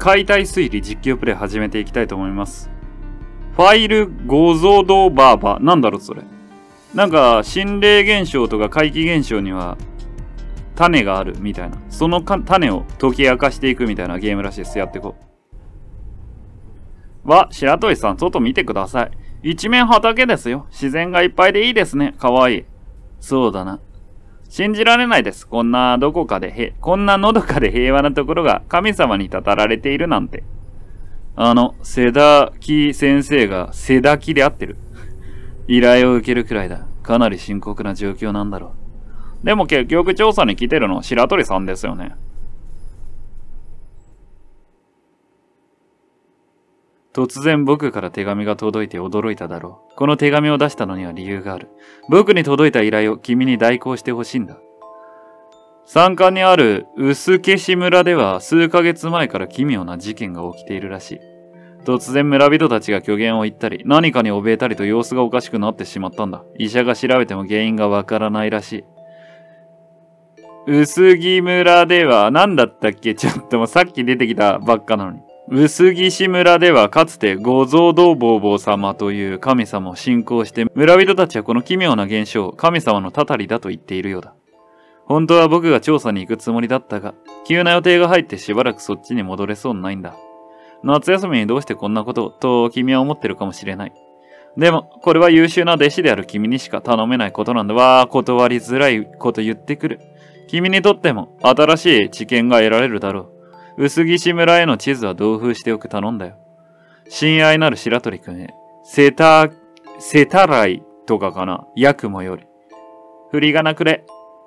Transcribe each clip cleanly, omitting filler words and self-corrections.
解体推理実況プレイ始めていきたいと思います。ファイルゴゾドバーバ。なんだろうそれ。なんか、心霊現象とか怪奇現象には、種があるみたいな。その種を解き明かしていくみたいなゲームらしいです。やっていこう。白鳥さん、外見てください。一面畑ですよ。自然がいっぱいでいいですね。かわいい。そうだな。信じられないです。こんなのどかで平和なところが神様にたたられているなんて。セダキ先生がセダキで合ってる。依頼を受けるくらいだ。かなり深刻な状況なんだろう。でも結局調査に来てるの白鳥さんですよね。突然僕から手紙が届いて驚いただろう。この手紙を出したのには理由がある。僕に届いた依頼を君に代行してほしいんだ。山間にある薄消し村では数ヶ月前から奇妙な事件が起きているらしい。突然村人たちが虚言を言ったり、何かに怯えたりと様子がおかしくなってしまったんだ。医者が調べても原因がわからないらしい。薄木村では何だったっけ？ちょっともうさっき出てきたばっかなのに。薄岸村ではかつて五蔵道ボーボー様という神様を信仰して村人たちはこの奇妙な現象を神様のたたりだと言っているようだ。本当は僕が調査に行くつもりだったが、急な予定が入ってしばらくそっちに戻れそうにないんだ。夏休みにどうしてこんなことをと君は思ってるかもしれない。でも、これは優秀な弟子である君にしか頼めないことなんだ。断りづらいこと言ってくる。君にとっても新しい知見が得られるだろう。薄岸村への地図は同封しておく頼んだよ。親愛なる白鳥くんへ。セタライとかかな。ヤクモより。振り仮名くれ。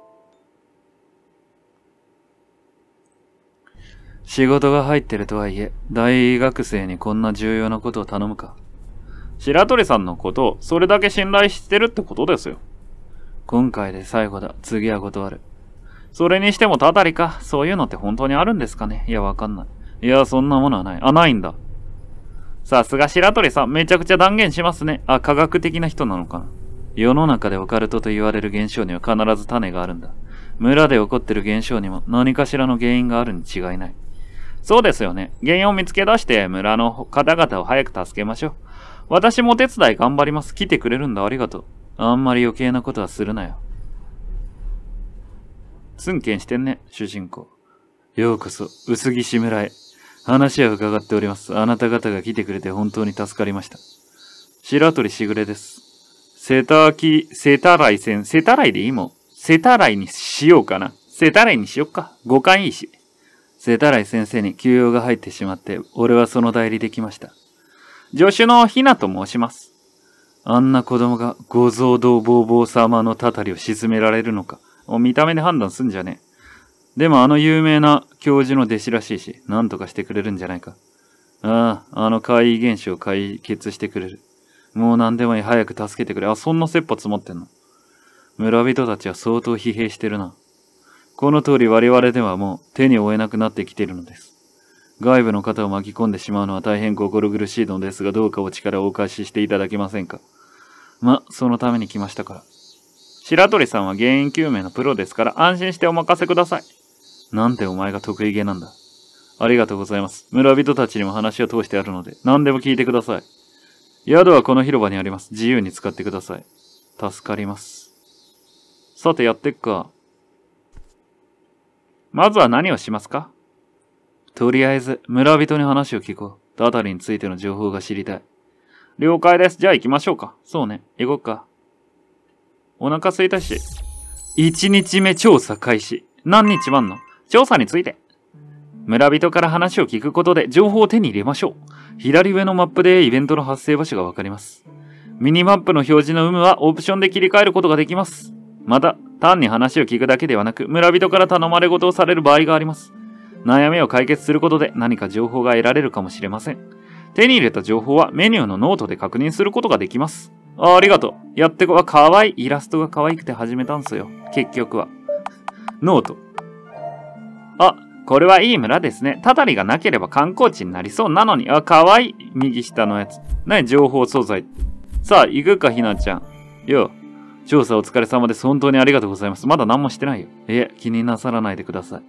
仕事が入ってるとはいえ、大学生にこんな重要なことを頼むか。白鳥さんのことをそれだけ信頼してるってことですよ。今回で最後だ。次は断る。それにしてもたたりか。そういうのって本当にあるんですかね。いや、わかんない。いや、そんなものはない。ないんだ。さすが白鳥さん、めちゃくちゃ断言しますね。科学的な人なのかな。世の中でオカルトと言われる現象には必ず種があるんだ。村で起こってる現象にも何かしらの原因があるに違いない。そうですよね。原因を見つけ出して村の方々を早く助けましょう。私もお手伝い頑張ります。来てくれるんだ。ありがとう。あんまり余計なことはするなよ。ツンケンしてんね、主人公。ようこそ、薄岸村へ。話は伺っております。あなた方が来てくれて本当に助かりました。白鳥しぐれです。セタライでいいもん。セタライにしようかな。セタライにしよっか。五感いいし。セタライ先生に休養が入ってしまって、俺はその代理できました。助手のひなと申します。あんな子供が五蔵道ボーボー様のたたりを沈められるのか。見た目で判断すんじゃねえ。でも有名な教授の弟子らしいし、何とかしてくれるんじゃないか。怪異現象を解決してくれる。もう何でもいい。早く助けてくれ。そんな切羽詰まってんの。村人たちは相当疲弊してるな。この通り我々ではもう手に負えなくなってきているのです。外部の方を巻き込んでしまうのは大変心苦しいのですが、どうかお力をお貸ししていただけませんか。そのために来ましたから。白鳥さんは原因究明のプロですから安心してお任せください。なんてお前が得意げなんだ。ありがとうございます。村人たちにも話を通してあるので何でも聞いてください。宿はこの広場にあります。自由に使ってください。助かります。さてやってっか。まずは何をしますか？とりあえず村人に話を聞こう。たたりについての情報が知りたい。了解です。じゃあ行きましょうか。そうね。行こっか。お腹空いたし。1日目調査開始。何日もあんの？調査について。村人から話を聞くことで情報を手に入れましょう。左上のマップでイベントの発生場所がわかります。ミニマップの表示の有無はオプションで切り替えることができます。また、単に話を聞くだけではなく、村人から頼まれ事をされる場合があります。悩みを解決することで何か情報が得られるかもしれません。手に入れた情報はメニューのノートで確認することができます。ありがとう。やってこ。かわいい。イラストが可愛くて始めたんすよ。結局は。ノート。これはいい村ですね。たたりがなければ観光地になりそうなのに。かわいい。右下のやつ。何情報素材。さあ、行くか、ひなちゃん。よう。調査お疲れ様です。本当にありがとうございます。まだ何もしてないよ。気になさらないでください。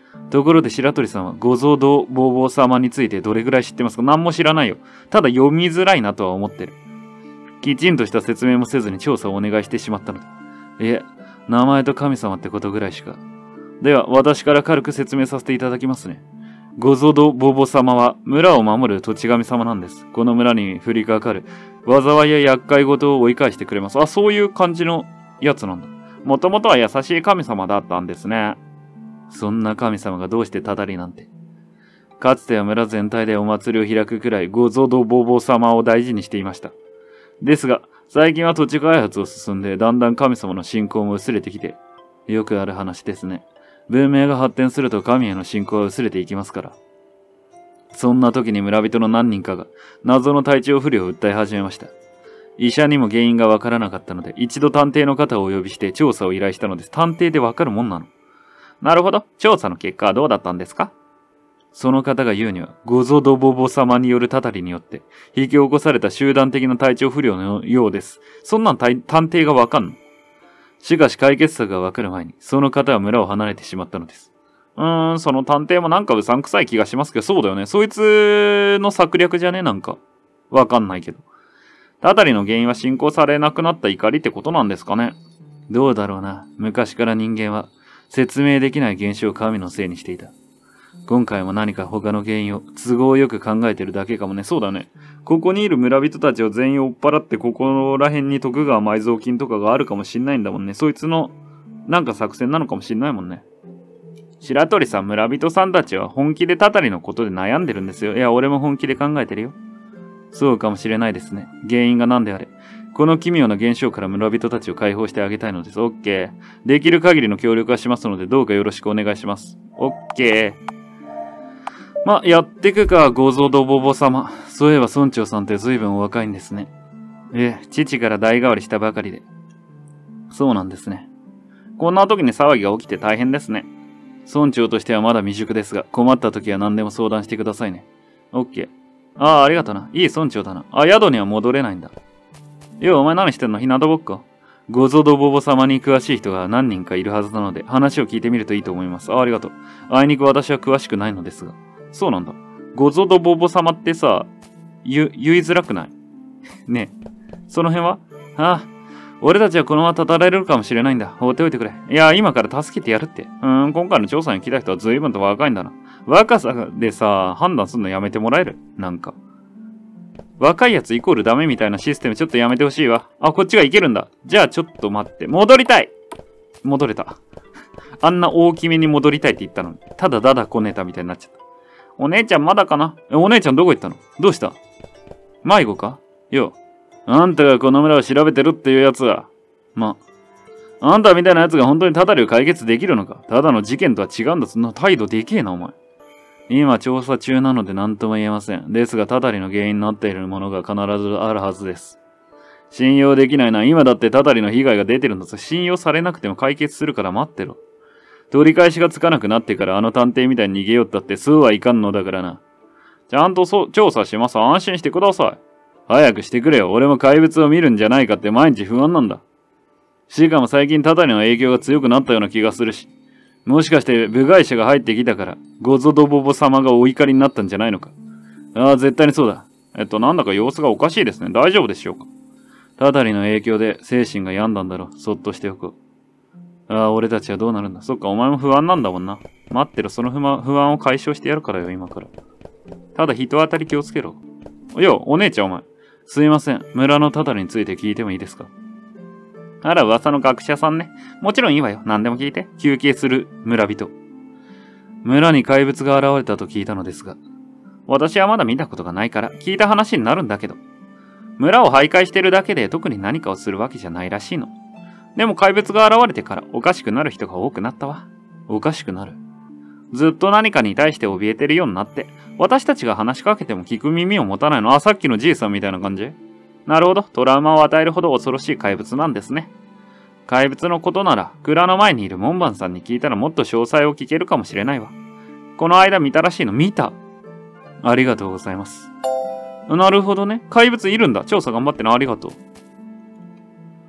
ところで白鳥さんはご蔵堂ボーボー様についてどれぐらい知ってますか？何も知らないよ。ただ読みづらいなとは思ってる。きちんとした説明もせずに調査をお願いしてしまったのだ。いえ、名前と神様ってことぐらいしか。では、私から軽く説明させていただきますね。ご蔵堂ボーボー様は村を守る土地神様なんです。この村に降りかかる災いや厄介事を追い返してくれます。あ、そういう感じのやつなんだ。もともとは優しい神様だったんですね。そんな神様がどうしてたたりなんて。かつては村全体でお祭りを開くくらいご蔵堂ボーボー様を大事にしていました。ですが、最近は土地開発を進んで、だんだん神様の信仰も薄れてきて、よくある話ですね。文明が発展すると神への信仰は薄れていきますから。そんな時に村人の何人かが謎の体調不良を訴え始めました。医者にも原因がわからなかったので、一度探偵の方をお呼びして調査を依頼したのです。探偵でわかるもんなの？なるほど。調査の結果はどうだったんですか？その方が言うには、ご蔵堂ボボ様によるたたりによって、引き起こされた集団的な体調不良のようです。そんなん探偵がわかんの？しかし解決策がわかる前に、その方は村を離れてしまったのです。その探偵もなんかうさんくさい気がしますけど、そうだよね。そいつの策略じゃね？なんか。わかんないけど。たたりの原因は進行されなくなった怒りってことなんですかね？どうだろうな。昔から人間は、説明できない現象を神のせいにしていた。今回も何か他の原因を都合よく考えてるだけかもね。そうだね。ここにいる村人たちを全員追っ払ってここら辺に徳川埋蔵金とかがあるかもしんないんだもんね。そいつのなんか作戦なのかもしんないもんね。白鳥さん、村人さんたちは本気でたたりのことで悩んでるんですよ。いや、俺も本気で考えてるよ。そうかもしれないですね。原因が何であれ。この奇妙な現象から村人たちを解放してあげたいのです。オッケー。できる限りの協力はしますので、どうかよろしくお願いします。オッケー。ま、やってくか、ご蔵堂ボボ様。そういえば村長さんって随分お若いんですね。父から代替わりしたばかりで。そうなんですね。こんな時に騒ぎが起きて大変ですね。村長としてはまだ未熟ですが、困った時は何でも相談してくださいね。オッケー。ありがとな。いい村長だな。宿には戻れないんだ。お前何してんの？日向ぼっこ？ご蔵堂ボボ様に詳しい人が何人かいるはずなので、話を聞いてみるといいと思います。ありがとう。あいにく私は詳しくないのですが。そうなんだ。ご蔵堂ボボ様ってさ、言いづらくない？ねえ。その辺は？俺たちはこのまま立たれるかもしれないんだ。放っておいてくれ。いや、今から助けてやるって。今回の調査に来た人は随分と若いんだな。若さでさ、判断するのやめてもらえる？なんか。若いやつイコールダメみたいなシステムちょっとやめてほしいわ。こっちがいけるんだ。じゃあちょっと待って。戻りたい！戻れた。あんな大きめに戻りたいって言ったのに。ただだだこねたみたいになっちゃった。お姉ちゃんまだかな？お姉ちゃんどこ行ったの？どうした？迷子か？あんたがこの村を調べてるっていうやつは。あんたみたいなやつが本当にたたりを解決できるのか？ただの事件とは違うんだ。そんな態度でけえな、お前。今調査中なので何とも言えません。ですが、たたりの原因になっているものが必ずあるはずです。信用できないな。今だってたたりの被害が出てるんだぞ。信用されなくても解決するから待ってろ。取り返しがつかなくなってからあの探偵みたいに逃げよったってそうはいかんのだからな。ちゃんと調査します。安心してください。早くしてくれよ。俺も怪物を見るんじゃないかって毎日不安なんだ。しかも最近たたりの影響が強くなったような気がするし。もしかして部外者が入ってきたから、ごぞどぼぼ様がお怒りになったんじゃないのか。絶対にそうだ。なんだか様子がおかしいですね。大丈夫でしょうか。たたりの影響で精神が病んだんだろう。そっとしておこう。俺たちはどうなるんだ。そっか、お前も不安なんだもんな。待ってろ、その不安を解消してやるからよ、今から。ただ人当たり気をつけろ。お姉ちゃんお前。すいません。村のたたりについて聞いてもいいですか？あら、噂の学者さんね。もちろんいいわよ。何でも聞いて。休憩する村人。村に怪物が現れたと聞いたのですが、私はまだ見たことがないから聞いた話になるんだけど、村を徘徊してるだけで特に何かをするわけじゃないらしいの。でも怪物が現れてからおかしくなる人が多くなったわ。おかしくなる。ずっと何かに対して怯えてるようになって、私たちが話しかけても聞く耳を持たないの。さっきのじいさんみたいな感じ？なるほど。トラウマを与えるほど恐ろしい怪物なんですね。怪物のことなら、蔵の前にいる門番さんに聞いたらもっと詳細を聞けるかもしれないわ。この間見たらしいの見た。ありがとうございます。なるほどね。怪物いるんだ。調査頑張ってな。ありがとう。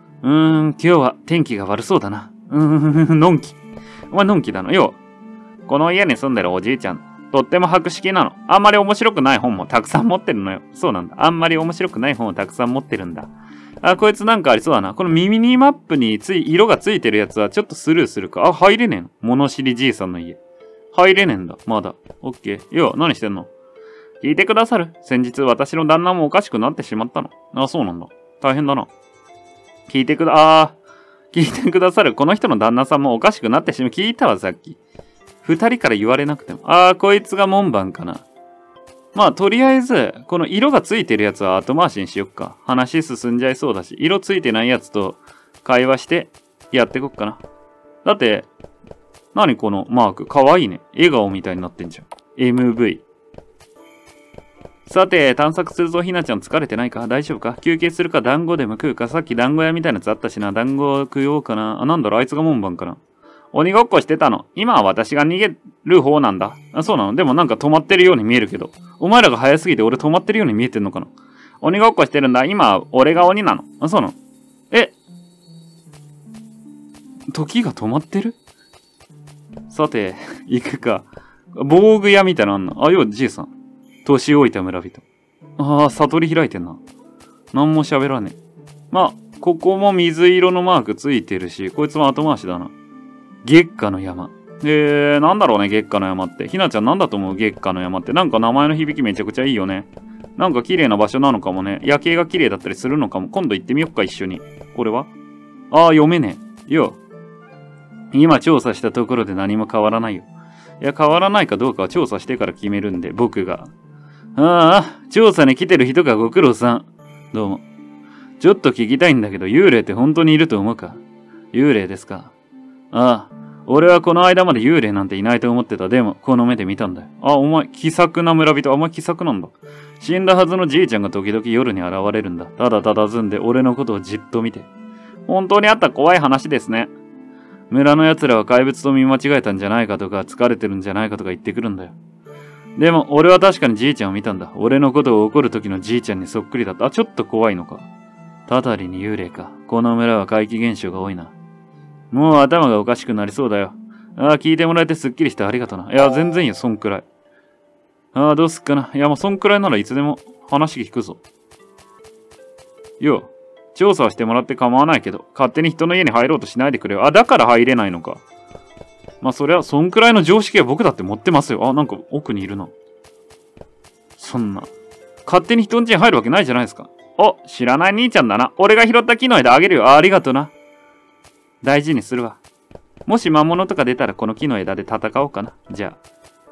今日は天気が悪そうだな。のんき。お前のんきだな。ここの家に住んでるおじいちゃん、とっても博識なの。あんまり面白くない本もたくさん持ってるのよ。そうなんだ。あんまり面白くない本をたくさん持ってるんだ。あ、こいつなんかありそうだな。このミニマップに色がついてるやつはちょっとスルーするか。あ、入れねえの。物知りじいさんの家。入れねえんだ。まだ。オッケー。よ、何してんの？聞いてくださる？先日私の旦那もおかしくなってしまったの。あ、そうなんだ。大変だな。聞いてくださる。この人の旦那さんもおかしくなってしまう。聞いたわ、さっき。二人から言われなくても。こいつが門番かな。まあ、とりあえず、この色がついてるやつは後回しにしよっか。話進んじゃいそうだし、色ついてないやつと会話してやってこっかな。だって、何このマーク。かわいいね。笑顔みたいになってんじゃん。MV。さて、探索するぞ、ひなちゃん疲れてないか？大丈夫か？休憩するか団子でも食うか？さっき団子屋みたいなやつあったしな。団子食おうかな。なんだろ、あいつが門番かな。鬼ごっこしてたの。今は私が逃げる方なんだ。そうなの？でもなんか止まってるように見えるけど。お前らが早すぎて俺止まってるように見えてんのかな？鬼ごっこしてるんだ。今は俺が鬼なの。そうなの？時が止まってる？さて、行くか。防具屋みたいなのあんの？よ、じいさん。年老いた村人。悟り開いてんな。なんも喋らねえ。まあ、ここも水色のマークついてるし、こいつも後回しだな。月下の山。なんだろうね、月下の山って。ひなちゃんなんだと思う？月下の山って。なんか名前の響きめちゃくちゃいいよね。なんか綺麗な場所なのかもね。夜景が綺麗だったりするのかも。今度行ってみよっか、一緒に。これは？読めねえ。よ。今調査したところで何も変わらないよ。いや、変わらないかどうかは調査してから決めるんで、僕が。調査に来てる人がご苦労さん。どうも。ちょっと聞きたいんだけど、幽霊って本当にいると思うか？幽霊ですか？俺はこの間まで幽霊なんていないと思ってた。でも、この目で見たんだよ。お前、気さくな村人。お前気さくなんだ。死んだはずのじいちゃんが時々夜に現れるんだ。ただ佇んで俺のことをじっと見て。本当にあった怖い話ですね。村の奴らは怪物と見間違えたんじゃないかとか、疲れてるんじゃないかとか言ってくるんだよ。でも、俺は確かにじいちゃんを見たんだ。俺のことを怒る時のじいちゃんにそっくりだった。ちょっと怖いのか。たたりに幽霊か。この村は怪奇現象が多いな。もう頭がおかしくなりそうだよ。聞いてもらえてすっきりしてありがとな。いや、全然いいよ、そんくらい。どうすっかな。いや、もうそんくらいならいつでも話聞くぞ。よ、調査はしてもらって構わないけど、勝手に人の家に入ろうとしないでくれよ。だから入れないのか。まあ、そりゃ、そんくらいの常識は僕だって持ってますよ。なんか奥にいるな。そんな。勝手に人ん家に入るわけないじゃないですか。知らない兄ちゃんだな。俺が拾った木の枝あげるよ。ありがとな。大事にするわ。もし魔物とか出たらこの木の枝で戦おうかな。じゃあ。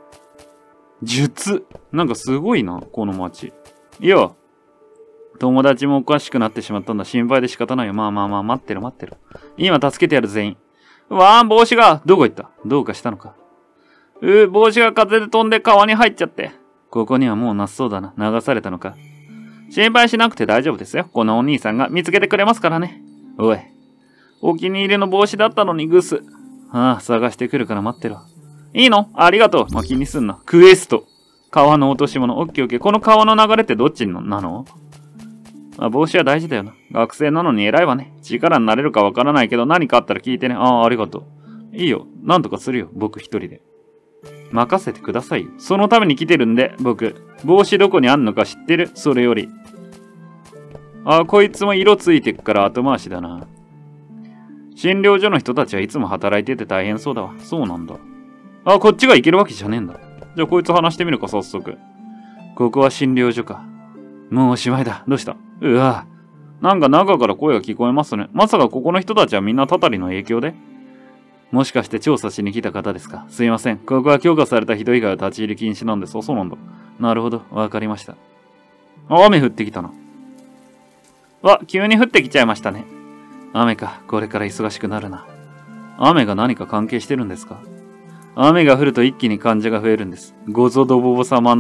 術。なんかすごいな、この町。いや、友達もおかしくなってしまったんだ。心配で仕方ないよ。まあ、待ってる。今助けてやる全員。帽子が、どこ行った？どうかしたのか。帽子が風で飛んで川に入っちゃって。ここにはもうなさそうだな。流されたのか。心配しなくて大丈夫ですよ。このお兄さんが見つけてくれますからね。おい。お気に入りの帽子だったのにグス。探してくるから待ってろ。いいの？ありがとう。気にすんな。クエスト。川の落とし物。オッケーオッケー。この川の流れってどっちなの？帽子は大事だよな。学生なのに偉いわね。力になれるかわからないけど何かあったら聞いてね。ありがとう。いいよ。なんとかするよ。僕一人で。任せてくださいよ。そのために来てるんで、僕。帽子どこにあんのか知ってる？それより。こいつも色ついてっから後回しだな。診療所の人たちはいつも働いてて大変そうだわ。そうなんだ。こっちが行けるわけじゃねえんだ。じゃあこいつ話してみるか、早速。ここは診療所か。もうおしまいだ。どうした？なんか中から声が聞こえますね。まさかここの人たちはみんなたたりの影響で？もしかして調査しに来た方ですか？すいません。ここは許可された人以外は立ち入り禁止なんです。そうなんだ。なるほど。わかりました。雨降ってきたな。急に降ってきちゃいましたね。雨か。これから忙しくなるな。雨が何か関係してるんですか？雨が降ると一気に患者が増えるんです。ゴゾドボボ様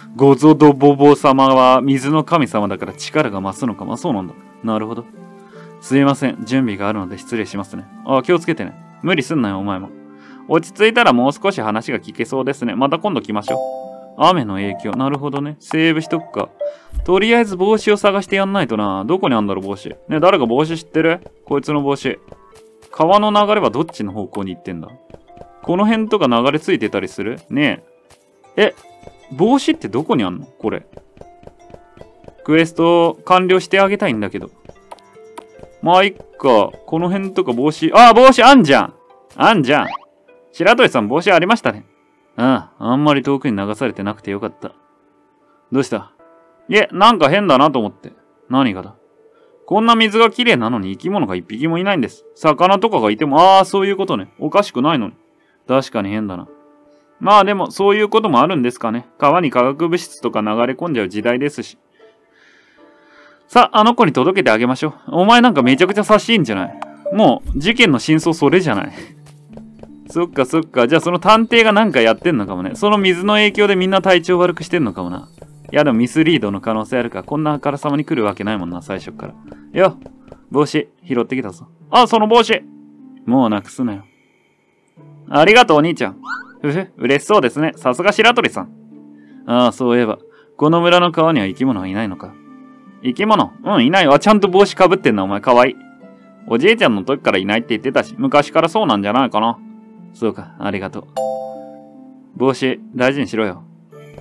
は水の神様だから力が増すのか。そうなんだ。なるほど。すいません。準備があるので失礼しますね。気をつけてね。無理すんなよ、お前も。落ち着いたらもう少し話が聞けそうですね。また今度来ましょう。雨の影響。なるほどね。セーブしとくか。とりあえず帽子を探してやんないとな。どこにあんだろう、帽子。ね、誰か帽子知ってる？こいつの帽子。川の流れはどっちの方向に行ってんだ？ この辺とか流れ着いてたりするねえ。帽子ってどこにあんのこれ。クエスト完了してあげたいんだけど。まあ、いっか。この辺とか帽子。あ、帽子あんじゃん。あんじゃん。白鳥さん帽子ありましたね。あんまり遠くに流されてなくてよかった。どうした？いえ、なんか変だなと思って。何がだ？こんな水が綺麗なのに生き物が一匹もいないんです。魚とかがいても、そういうことね。おかしくないのに。確かに変だな。まあでも、そういうこともあるんですかね。川に化学物質とか流れ込んじゃう時代ですし。さあ、あの子に届けてあげましょう。お前なんかめちゃくちゃ優しいんじゃない？もう、事件の真相それじゃない。そっかそっか。じゃあその探偵がなんかやってんのかもね。その水の影響でみんな体調悪くしてんのかもな。いやでもミスリードの可能性あるから、こんなあからさまに来るわけないもんな、最初から。よ、帽子、拾ってきたぞ。その帽子もうなくすなよ。ありがとう、お兄ちゃん。嬉しそうですね。さすが白鳥さん。そういえば、この村の川には生き物はいないのか。生き物？いないわ。ちゃんと帽子かぶってんな、お前。かわいい。おじいちゃんの時からいないって言ってたし、昔からそうなんじゃないかな。そうか、ありがとう。帽子、大事にしろよ。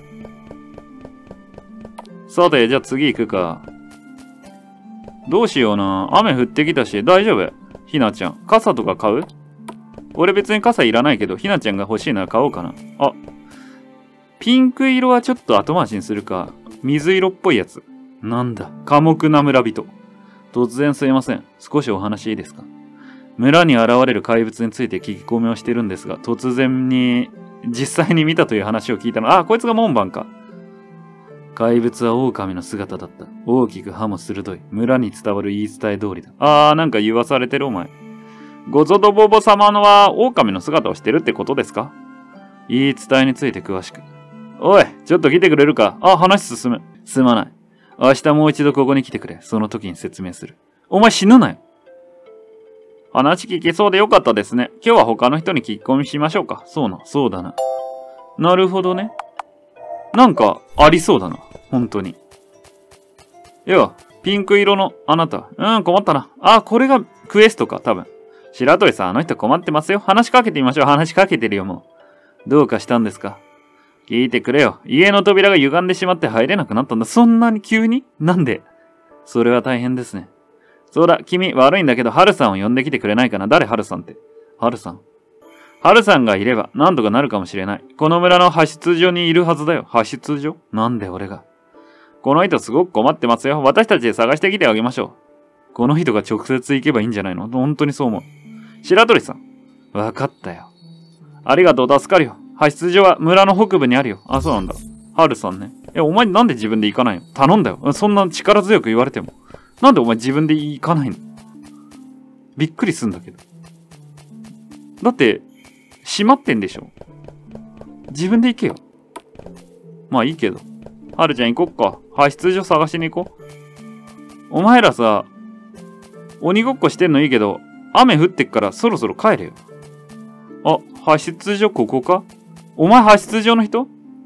さて、じゃあ次行くか。どうしような。雨降ってきたし、大丈夫？ひなちゃん。傘とか買う？俺別に傘いらないけど、ひなちゃんが欲しいなら買おうかな。ピンク色はちょっと後回しにするか。水色っぽいやつ。なんだ、寡黙な村人。突然すいません。少しお話いいですか？村に現れる怪物について聞き込みをしてるんですが、突然に、実際に見たという話を聞いたの。こいつが門番か。怪物は狼の姿だった。大きく歯も鋭い。村に伝わる言い伝え通りだ。なんか言わされてるお前。ゴゾドボボ様のは狼の姿をしてるってことですか？言い伝えについて詳しく。おい、ちょっと来てくれるか？話進む。すまない。明日もう一度ここに来てくれ。その時に説明する。お前死ぬなよ。話聞けそうでよかったですね。今日は他の人に聞き込みしましょうか。そうだな。なるほどね。なんか、ありそうだな。本当に。ピンク色のあなた。困ったな。これがクエストか、多分。白鳥さん、あの人困ってますよ。話しかけてみましょう。話しかけてるよ、もう。どうかしたんですか？聞いてくれよ。家の扉が歪んでしまって入れなくなったんだ。そんなに急に？なんで？それは大変ですね。そうだ、君、悪いんだけど、ハルさんを呼んできてくれないかな？誰ハルさんって。ハルさん？ハルさんがいれば、なんとかなるかもしれない。この村の派出所にいるはずだよ。派出所？なんで俺が。この人すごく困ってますよ。私たちで探してきてあげましょう。この人が直接行けばいいんじゃないの？本当にそう思う。白鳥さん。わかったよ。ありがとう、助かるよ。派出所は村の北部にあるよ。そうなんだ。ハルさんね。お前なんで自分で行かないの？頼んだよ。そんな力強く言われても。なんでお前自分で行かないの？びっくりすんだけど。だって、閉まってんでしょ？自分で行けよ。まあいいけど。はるちゃん行こっか。派出所探しに行こう。お前らさ、鬼ごっこしてんのいいけど、雨降ってっからそろそろ帰れよ。派出所ここか？お前派出所の人？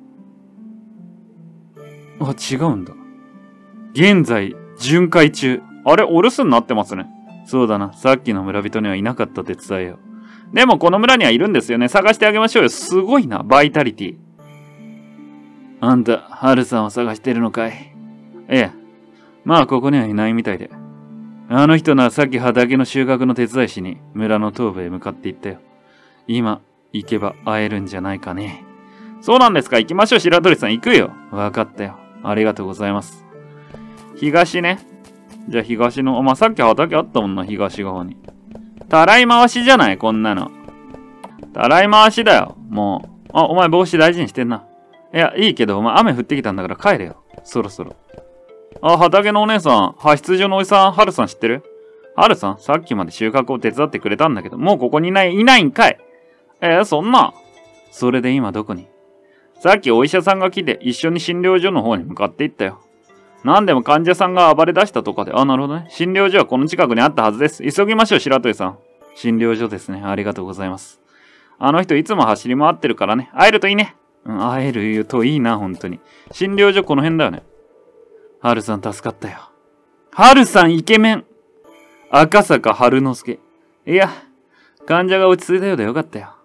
違うんだ。現在、巡回中。あれ、お留守になってますね。そうだな。さっきの村人にはいなかったって伝えよう。でもこの村にはいるんですよね。探してあげましょうよ。すごいな、バイタリティ。あんた、ハルさんを探してるのかい？まあここにはいないみたいで。あの人ならさっき畑の収穫の手伝いしに村の東部へ向かっていったよ。今、行けば会えるんじゃないかね。そうなんですか？行きましょう、白鳥さん。行くよ。わかったよ。ありがとうございます。東ね。じゃあ東の、さっき畑あったもんな、東側に。たらい回しじゃない？こんなの。たらい回しだよ。もう。お前帽子大事にしてんな。いや、いいけど、お前雨降ってきたんだから帰れよ。そろそろ。畑のお姉さん、派出所のおじさん、ハルさん知ってる？ハルさん、さっきまで収穫を手伝ってくれたんだけど、もうここにいないんかい。そんな。それで今どこに？さっきお医者さんが来て一緒に診療所の方に向かって行ったよ。なんでも患者さんが暴れ出したとかで。なるほどね。診療所はこの近くにあったはずです。急ぎましょう、白鳥さん。診療所ですね。ありがとうございます。あの人いつも走り回ってるからね。会えるといいね。会えるといいな、本当に。診療所この辺だよね。ハルさん助かったよ。ハルさんイケメン。赤坂春之助。いや、患者が落ち着いたようでよかったよ。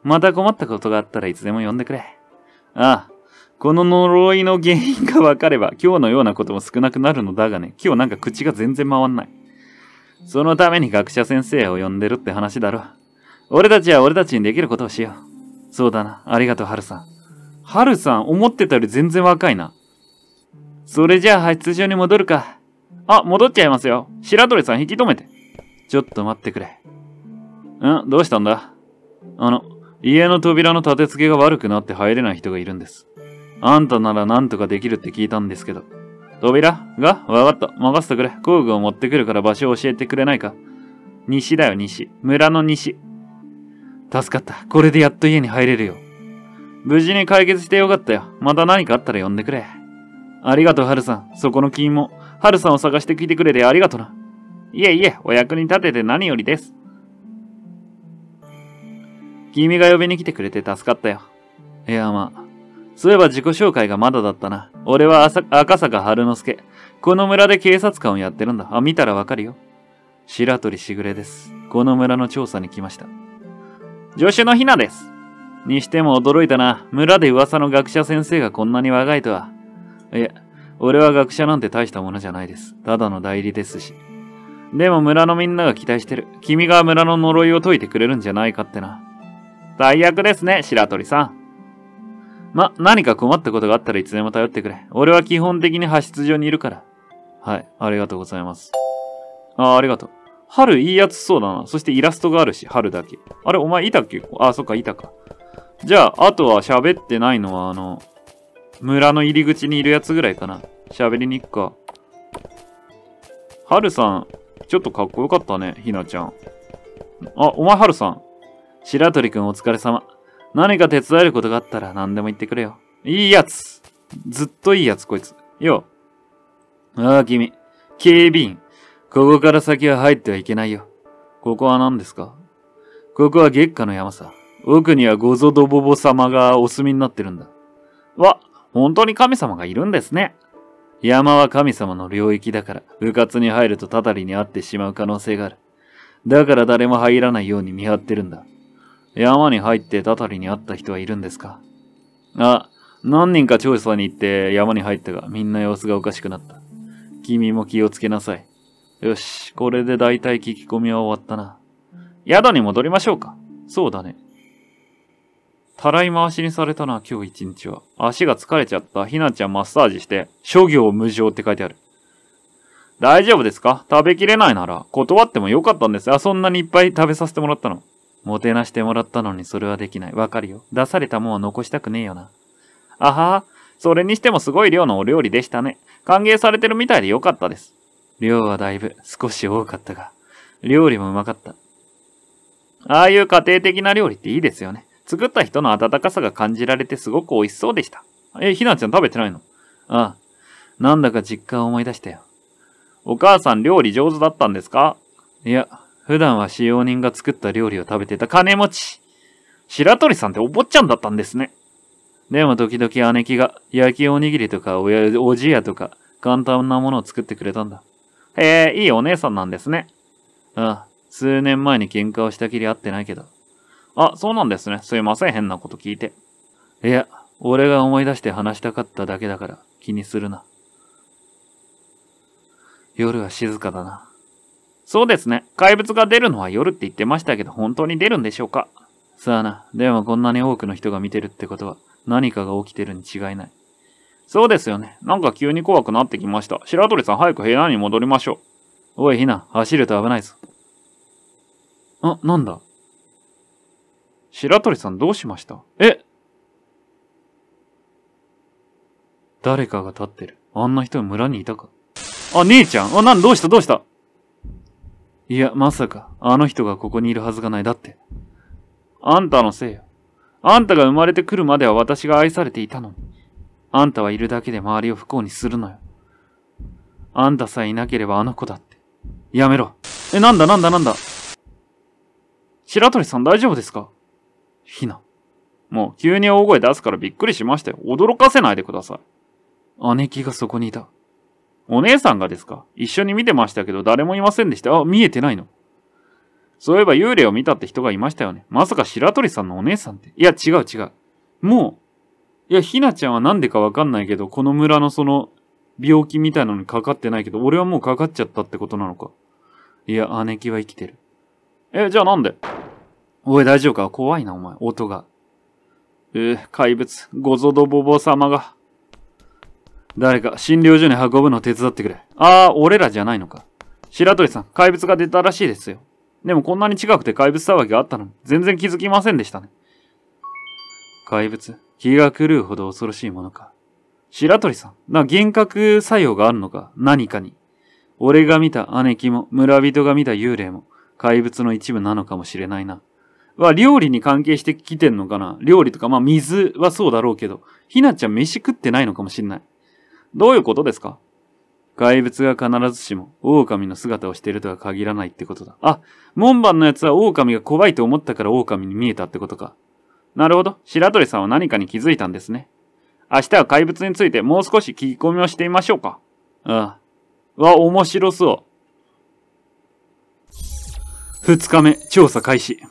また困ったことがあったらいつでも呼んでくれ。ああ、この呪いの原因がわかれば今日のようなことも少なくなるのだがね、今日なんか口が全然回んない。そのために学者先生を呼んでるって話だろ。俺たちは俺たちにできることをしよう。そうだな。ありがとう、ハルさん。ハルさん、思ってたより全然若いな。それじゃあ派出所に戻るか。あ、戻っちゃいますよ。白鳥さん引き止めて。ちょっと待ってくれ。どうしたんだ？家の扉の立て付けが悪くなって入れない人がいるんです。あんたなら何とかできるって聞いたんですけど。扉がわかった。任せてくれ。工具を持ってくるから場所を教えてくれないか？西だよ、西。村の西。助かった。これでやっと家に入れるよ。無事に解決してよかったよ。また何かあったら呼んでくれ。ありがとう、ハルさん。そこの君も、ハルさんを探して聞いてくれてありがとな。いえいえ、お役に立てて何よりです。君が呼びに来てくれて助かったよ。いや、まあ。そういえば自己紹介がまだだったな。俺は赤坂春之助。この村で警察官をやってるんだ。あ、見たらわかるよ。白鳥しぐれです。この村の調査に来ました。助手のひなです。にしても驚いたな。村で噂の学者先生がこんなに若いとは。いえ、俺は学者なんて大したものじゃないです。ただの代理ですし。でも村のみんなが期待してる。君が村の呪いを解いてくれるんじゃないかってな。最悪ですね、白鳥さん。何か困ったことがあったらいつでも頼ってくれ。俺は基本的に派出所にいるから。はい、ありがとうございます。ありがとう。春いいやつそうだな。そしてイラストがあるし、春だけ。あれ、お前いたっけ？そっか、いたか。じゃあ、あとは喋ってないのは、村の入り口にいるやつぐらいかな。喋りに行くか。春さん、ちょっとかっこよかったね、ひなちゃん。お前春さん。白鳥くんお疲れ様。何か手伝えることがあったら何でも言ってくれよ。いいやつ。ずっといいやつ、こいつ。よ。君。警備員。ここから先は入ってはいけないよ。ここは何ですか？ここは月下の山さ。奥にはゴゾドボボ様がお住みになってるんだ。本当に神様がいるんですね。山は神様の領域だから、迂闊に入るとたたりに遭ってしまう可能性がある。だから誰も入らないように見張ってるんだ。山に入ってたたりに遭った人はいるんですか？何人か調査に行って山に入ったが、みんな様子がおかしくなった。君も気をつけなさい。よし、これで大体聞き込みは終わったな。宿に戻りましょうか。そうだね。たらい回しにされたな、今日一日は。足が疲れちゃった。ひなちゃんマッサージして、諸行無常って書いてある。大丈夫ですか？食べきれないなら、断ってもよかったんです。そんなにいっぱい食べさせてもらったの。もてなしてもらったのにそれはできない。わかるよ。出されたもんは残したくねえよな。それにしてもすごい量のお料理でしたね。歓迎されてるみたいでよかったです。量はだいぶ少し多かったが、料理もうまかった。ああいう家庭的な料理っていいですよね。作った人の温かさが感じられてすごく美味しそうでした。ひなちゃん食べてないの？なんだか実家を思い出したよ。お母さん料理上手だったんですか？いや、普段は使用人が作った料理を食べてた金持ち。白鳥さんってお坊ちゃんだったんですね。でも時々姉貴が焼きおにぎりとかおじやとか簡単なものを作ってくれたんだ。いいお姉さんなんですね。数年前に喧嘩をしたきり会ってないけど。そうなんですね。すいません、変なこと聞いて。いや、俺が思い出して話したかっただけだから気にするな。夜は静かだな。そうですね。怪物が出るのは夜って言ってましたけど、本当に出るんでしょうか？さあな。でもこんなに多くの人が見てるってことは、何かが起きてるに違いない。そうですよね。なんか急に怖くなってきました。白鳥さん早く部屋に戻りましょう。おいひな、走ると危ないぞ。なんだ？白鳥さんどうしました？誰かが立ってる。あんな人村にいたか？姉ちゃん。どうしたいや、まさか、あの人がここにいるはずがない。だって。あんたのせいよ。あんたが生まれてくるまでは私が愛されていたのに。あんたはいるだけで周りを不幸にするのよ。あんたさえいなければあの子だって。やめろ。なんだ。白鳥さん大丈夫ですか？ひな。もう急に大声出すからびっくりしましたよ。驚かせないでください。姉貴がそこにいた。お姉さんがですか？一緒に見てましたけど誰もいませんでした。見えてないの？ そういえば幽霊を見たって人がいましたよね。まさか白鳥さんのお姉さんって。いや、違う違う。もう、いや、ひなちゃんはなんでかわかんないけど、この村のその、病気みたいなのにかかってないけど、俺はもうかかっちゃったってことなのか。いや、姉貴は生きてる。じゃあなんで？おい、大丈夫か？怖いな、お前。音が。怪物、ゴゾドボボ様が。誰か、診療所に運ぶのを手伝ってくれ。俺らじゃないのか。白鳥さん、怪物が出たらしいですよ。でもこんなに近くて怪物騒ぎがあったのに、全然気づきませんでしたね。怪物？気が狂うほど恐ろしいものか。白鳥さん、幻覚作用があるのか？何かに。俺が見た姉貴も、村人が見た幽霊も、怪物の一部なのかもしれないな。料理に関係してきてんのかな？料理とか、水はそうだろうけど、ひなちゃん飯食ってないのかもしれない。どういうことですか？怪物が必ずしも、狼の姿をしているとは限らないってことだ。門番のやつは狼が怖いと思ったから狼に見えたってことか。なるほど。白鳥さんは何かに気づいたんですね。明日は怪物についてもう少し聞き込みをしてみましょうか。面白そう。2日目、調査開始。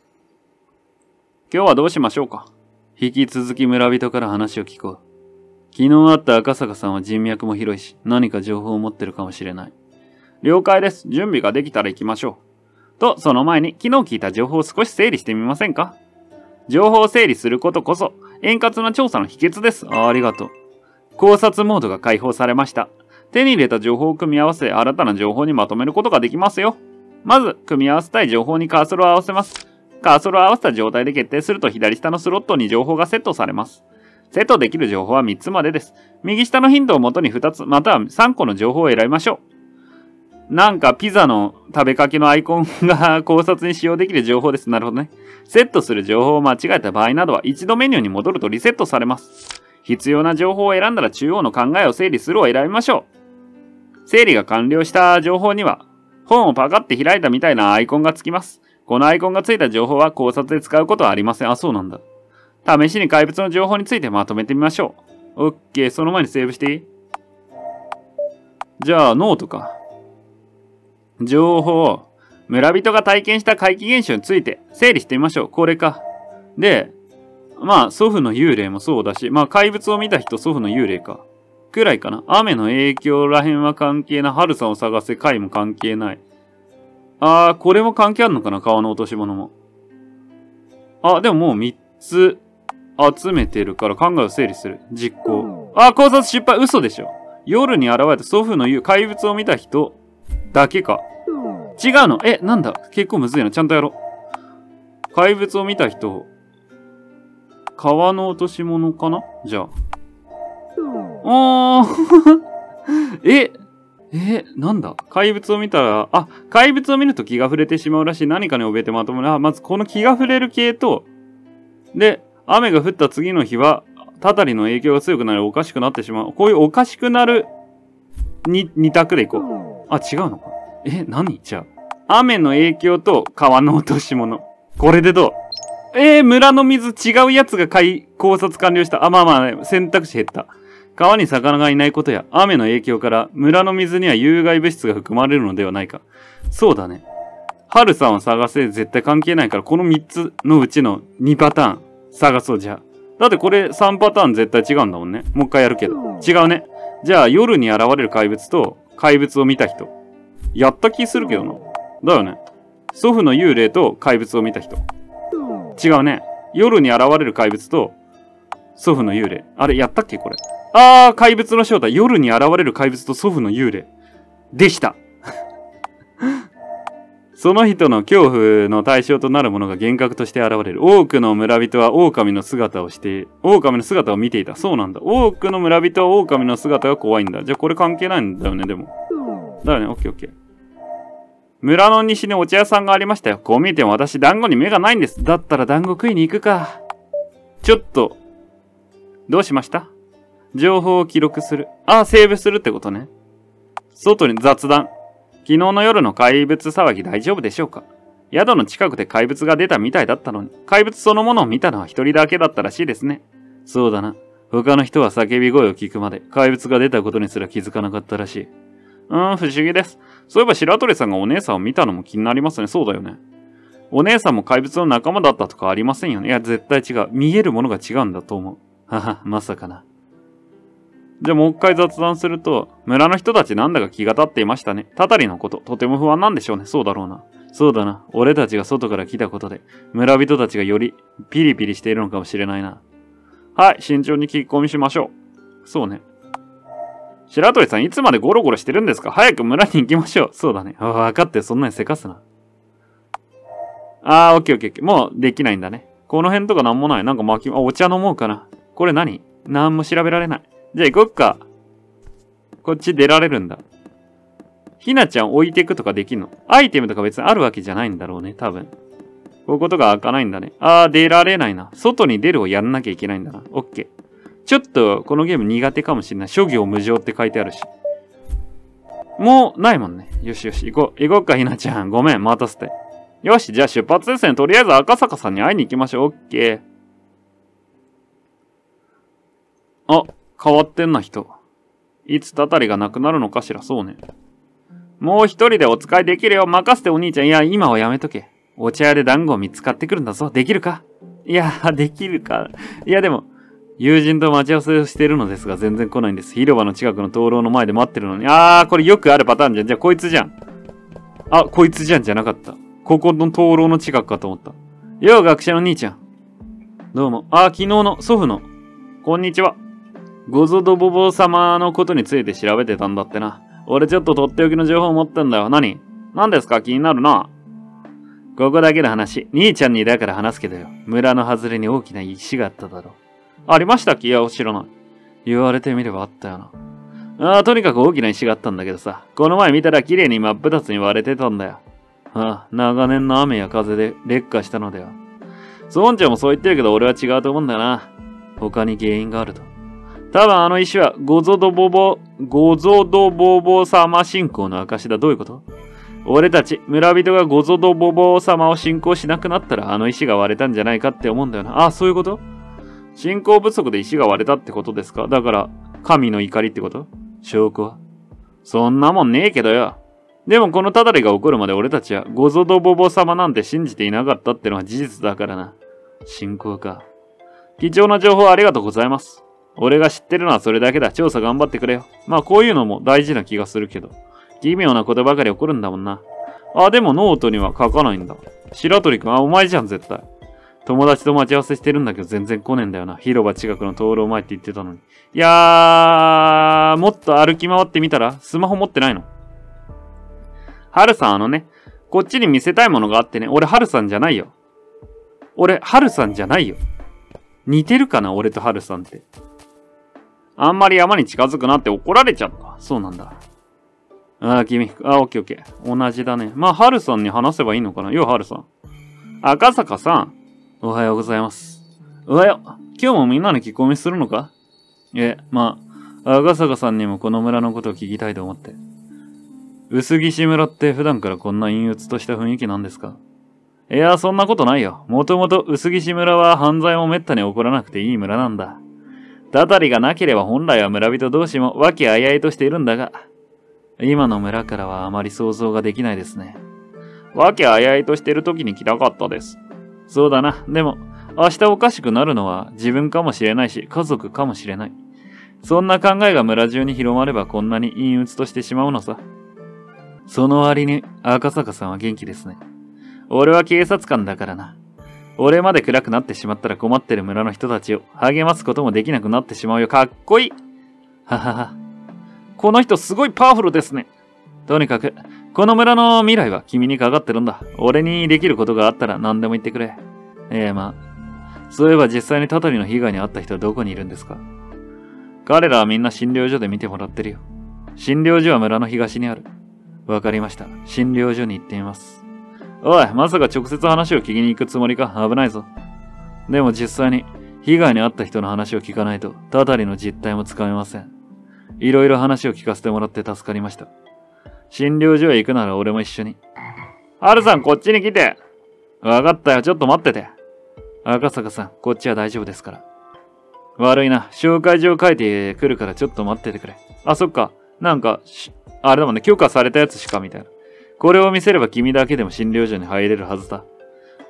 今日はどうしましょうか。引き続き村人から話を聞こう。昨日会った赤坂さんは人脈も広いし、何か情報を持ってるかもしれない。了解です。準備ができたら行きましょう。と、その前に昨日聞いた情報を少し整理してみませんか？情報を整理することこそ、円滑な調査の秘訣です。ありがとう。考察モードが解放されました。手に入れた情報を組み合わせ、新たな情報にまとめることができますよ。まず、組み合わせたい情報にカーソルを合わせます。カーソルを合わせた状態で決定すると左下のスロットに情報がセットされます。セットできる情報は3つまでです。右下のヒントをもとに2つ、または3個の情報を選びましょう。なんかピザの食べかけのアイコンが考察に使用できる情報です。なるほどね。セットする情報を間違えた場合などは一度メニューに戻るとリセットされます。必要な情報を選んだら中央の考えを整理するを選びましょう。整理が完了した情報には本をパカって開いたみたいなアイコンがつきます。このアイコンがついた情報は考察で使うことはありません。そうなんだ。試しに怪物の情報についてまとめてみましょう。OK。その前にセーブしていい？じゃあ、ノートか。情報。村人が体験した怪奇現象について整理してみましょう。これか。で、祖父の幽霊もそうだし、怪物を見た人、祖父の幽霊か。くらいかな。雨の影響らへんは関係ない。春さんを探せ、貝も関係ない。これも関係あるのかな？川の落とし物も。でももう3つ集めてるから考えを整理する。実行。考察失敗。嘘でしょ。夜に現れた祖父の言う怪物を見た人だけか。違うの？なんだ？結構むずいな。ちゃんとやろう。怪物を見た人。川の落とし物かな？じゃあ。なんだ？怪物を見たら、怪物を見ると気が触れてしまうらしい。何かに怯えてまとめる。まずこの気が触れる系と、で、雨が降った次の日は、たたりの影響が強くなりおかしくなってしまう。こういうおかしくなる2択でいこう。違うのか。何？じゃあ。雨の影響と川の落とし物。これでどう？村の水違うやつが考察完了した。選択肢減った。川に魚がいないことや雨の影響から村の水には有害物質が含まれるのではないか。そうだね。春さんを探せ絶対関係ないから、この3つのうちの2パターン探そう。じゃあ。だってこれ3パターン絶対違うんだもんね。もう一回やるけど。違うね。じゃあ夜に現れる怪物と怪物を見た人。やった気するけどな。だよね。祖父の幽霊と怪物を見た人。違うね。夜に現れる怪物と祖父の幽霊。あれやったっけこれ。怪物の正体。夜に現れる怪物と祖父の幽霊。でした。その人の恐怖の対象となるものが幻覚として現れる。多くの村人は狼の姿を見ていた。そうなんだ。多くの村人は狼の姿が怖いんだ。じゃあこれ関係ないんだよね、でも。だよね、オッケーオッケー。村の西にお茶屋さんがありましたよ。こう見えても私、団子に目がないんです。だったら団子食いに行くか。ちょっと、どうしました？情報を記録する。セーブするってことね。外に雑談。昨日の夜の怪物騒ぎ大丈夫でしょうか？宿の近くで怪物が出たみたいだったのに、怪物そのものを見たのは一人だけだったらしいですね。そうだな。他の人は叫び声を聞くまで怪物が出たことにすら気づかなかったらしい。不思議です。そういえば白鳥さんがお姉さんを見たのも気になりますね。そうだよね。 お姉さんも怪物の仲間だったとかありませんよね。いや、絶対違う。見えるものが違うんだと思う。はは、まさかな。じゃあもう一回雑談すると、村の人たちなんだか気が立っていましたね。たたりのこと、とても不安なんでしょうね。そうだろうな。そうだな。俺たちが外から来たことで、村人たちがよりピリピリしているのかもしれないな。はい、慎重に聞き込みしましょう。そうね。白鳥さん、いつまでゴロゴロしてるんですか？早く村に行きましょう。そうだね。わかって、そんなにせかすな。オッケーオッケー。もうできないんだね。この辺とかなんもない。なんかお茶飲もうかな。これ何？なんも調べられない。じゃあ行こっか。こっち出られるんだ。ひなちゃん置いてくとかできんの？アイテムとか別にあるわけじゃないんだろうね、多分。こことか開かないんだね。出られないな。外に出るをやんなきゃいけないんだな。オッケー。ちょっと、このゲーム苦手かもしれない。諸行無常って書いてあるし。もう、ないもんね。よしよし、行こうか、ひなちゃん。ごめん、待たせて。よし、じゃあ出発ですね。とりあえず赤坂さんに会いに行きましょう。オッケー。変わってんな、人。いつたたりがなくなるのかしら、そうね。もう一人でお使いできるよ。任せてお兄ちゃん。いや、今はやめとけ。お茶屋で団子見つかってくるんだぞ。できるか？いや、できるか。いや、でも、友人と待ち合わせをしているのですが、全然来ないんです。広場の近くの灯籠の前で待ってるのに。これよくあるパターンじゃん。じゃあ、こいつじゃん。こいつじゃんじゃなかった。ここの灯籠の近くかと思った。よう、学者の兄ちゃん。どうも。昨日の祖父の。こんにちは。ゴゾドボボ様のことについて調べてたんだってな。俺ちょっととっておきの情報を持ってんだよ。何ですか？気になるな。ここだけの話。兄ちゃんにだから話すけどよ。村の外れに大きな石があっただろう。ありましたっけ？いや、知らない。言われてみればあったよな。とにかく大きな石があったんだけどさ。この前見たら綺麗に真っ二つに割れてたんだよ。長年の雨や風で劣化したのでは。村長もそう言ってるけど俺は違うと思うんだよな。他に原因があると。多分あの石はゴゾドボボ様信仰の証だ。どういうこと？俺たち村人がゴゾドボボ様を信仰しなくなったらあの石が割れたんじゃないかって思うんだよな。そういうこと？信仰不足で石が割れたってことですか？だから神の怒りってこと？証拠は？そんなもんねえけどよ。でもこのただりが起こるまで俺たちはゴゾドボボ様なんて信じていなかったってのは事実だからな。信仰か。貴重な情報ありがとうございます。俺が知ってるのはそれだけだ。調査頑張ってくれよ。こういうのも大事な気がするけど。奇妙なことばかり起こるんだもんな。でもノートには書かないんだ。白鳥くん、お前じゃん絶対。友達と待ち合わせしてるんだけど全然来ねえんだよな。広場近くの灯籠前って言ってたのに。いやー、もっと歩き回ってみたら？スマホ持ってないの？ハルさんこっちに見せたいものがあってね。俺ハルさんじゃないよ。似てるかな俺とハルさんって。あんまり山に近づくなって怒られちゃった。そうなんだ。君、オッケーオッケー。同じだね。ハルさんに話せばいいのかな？よう、ハルさん。赤坂さん。おはようございます。おはよう。今日もみんなに聞き込みするのか？赤坂さんにもこの村のことを聞きたいと思って。薄岸村って普段からこんな陰鬱とした雰囲気なんですか？いや、そんなことないよ。もともと薄岸村は犯罪もめったに起こらなくていい村なんだ。たたりがなければ本来は村人同士も和気あいあいとしているんだが、今の村からはあまり想像ができないですね。和気あいあいとしている時に来たかったです。そうだな。でも、明日おかしくなるのは自分かもしれないし、家族かもしれない。そんな考えが村中に広まればこんなに陰鬱としてしまうのさ。その割に赤坂さんは元気ですね。俺は警察官だからな。俺まで暗くなってしまったら困ってる村の人たちを励ますこともできなくなってしまうよ。かっこいい。ははは。この人すごいパワフルですね。とにかく、この村の未来は君にかかってるんだ。俺にできることがあったら何でも言ってくれ。そういえば実際にたたりの被害に遭った人はどこにいるんですか？彼らはみんな診療所で見てもらってるよ。診療所は村の東にある。わかりました。診療所に行ってみます。おい、まさか直接話を聞きに行くつもりか？危ないぞ。でも実際に被害に遭った人の話を聞かないと、たたりの実態もつかめません。いろいろ話を聞かせてもらって助かりました。診療所へ行くなら俺も一緒に。ハルさん、こっちに来て。わかったよ、ちょっと待ってて。赤坂さん、こっちは大丈夫ですから。悪いな、紹介状書いてくるからちょっと待っててくれ。そっか。あれだもんね、許可されたやつしかみたいな。これを見せれば君だけでも診療所に入れるはずだ。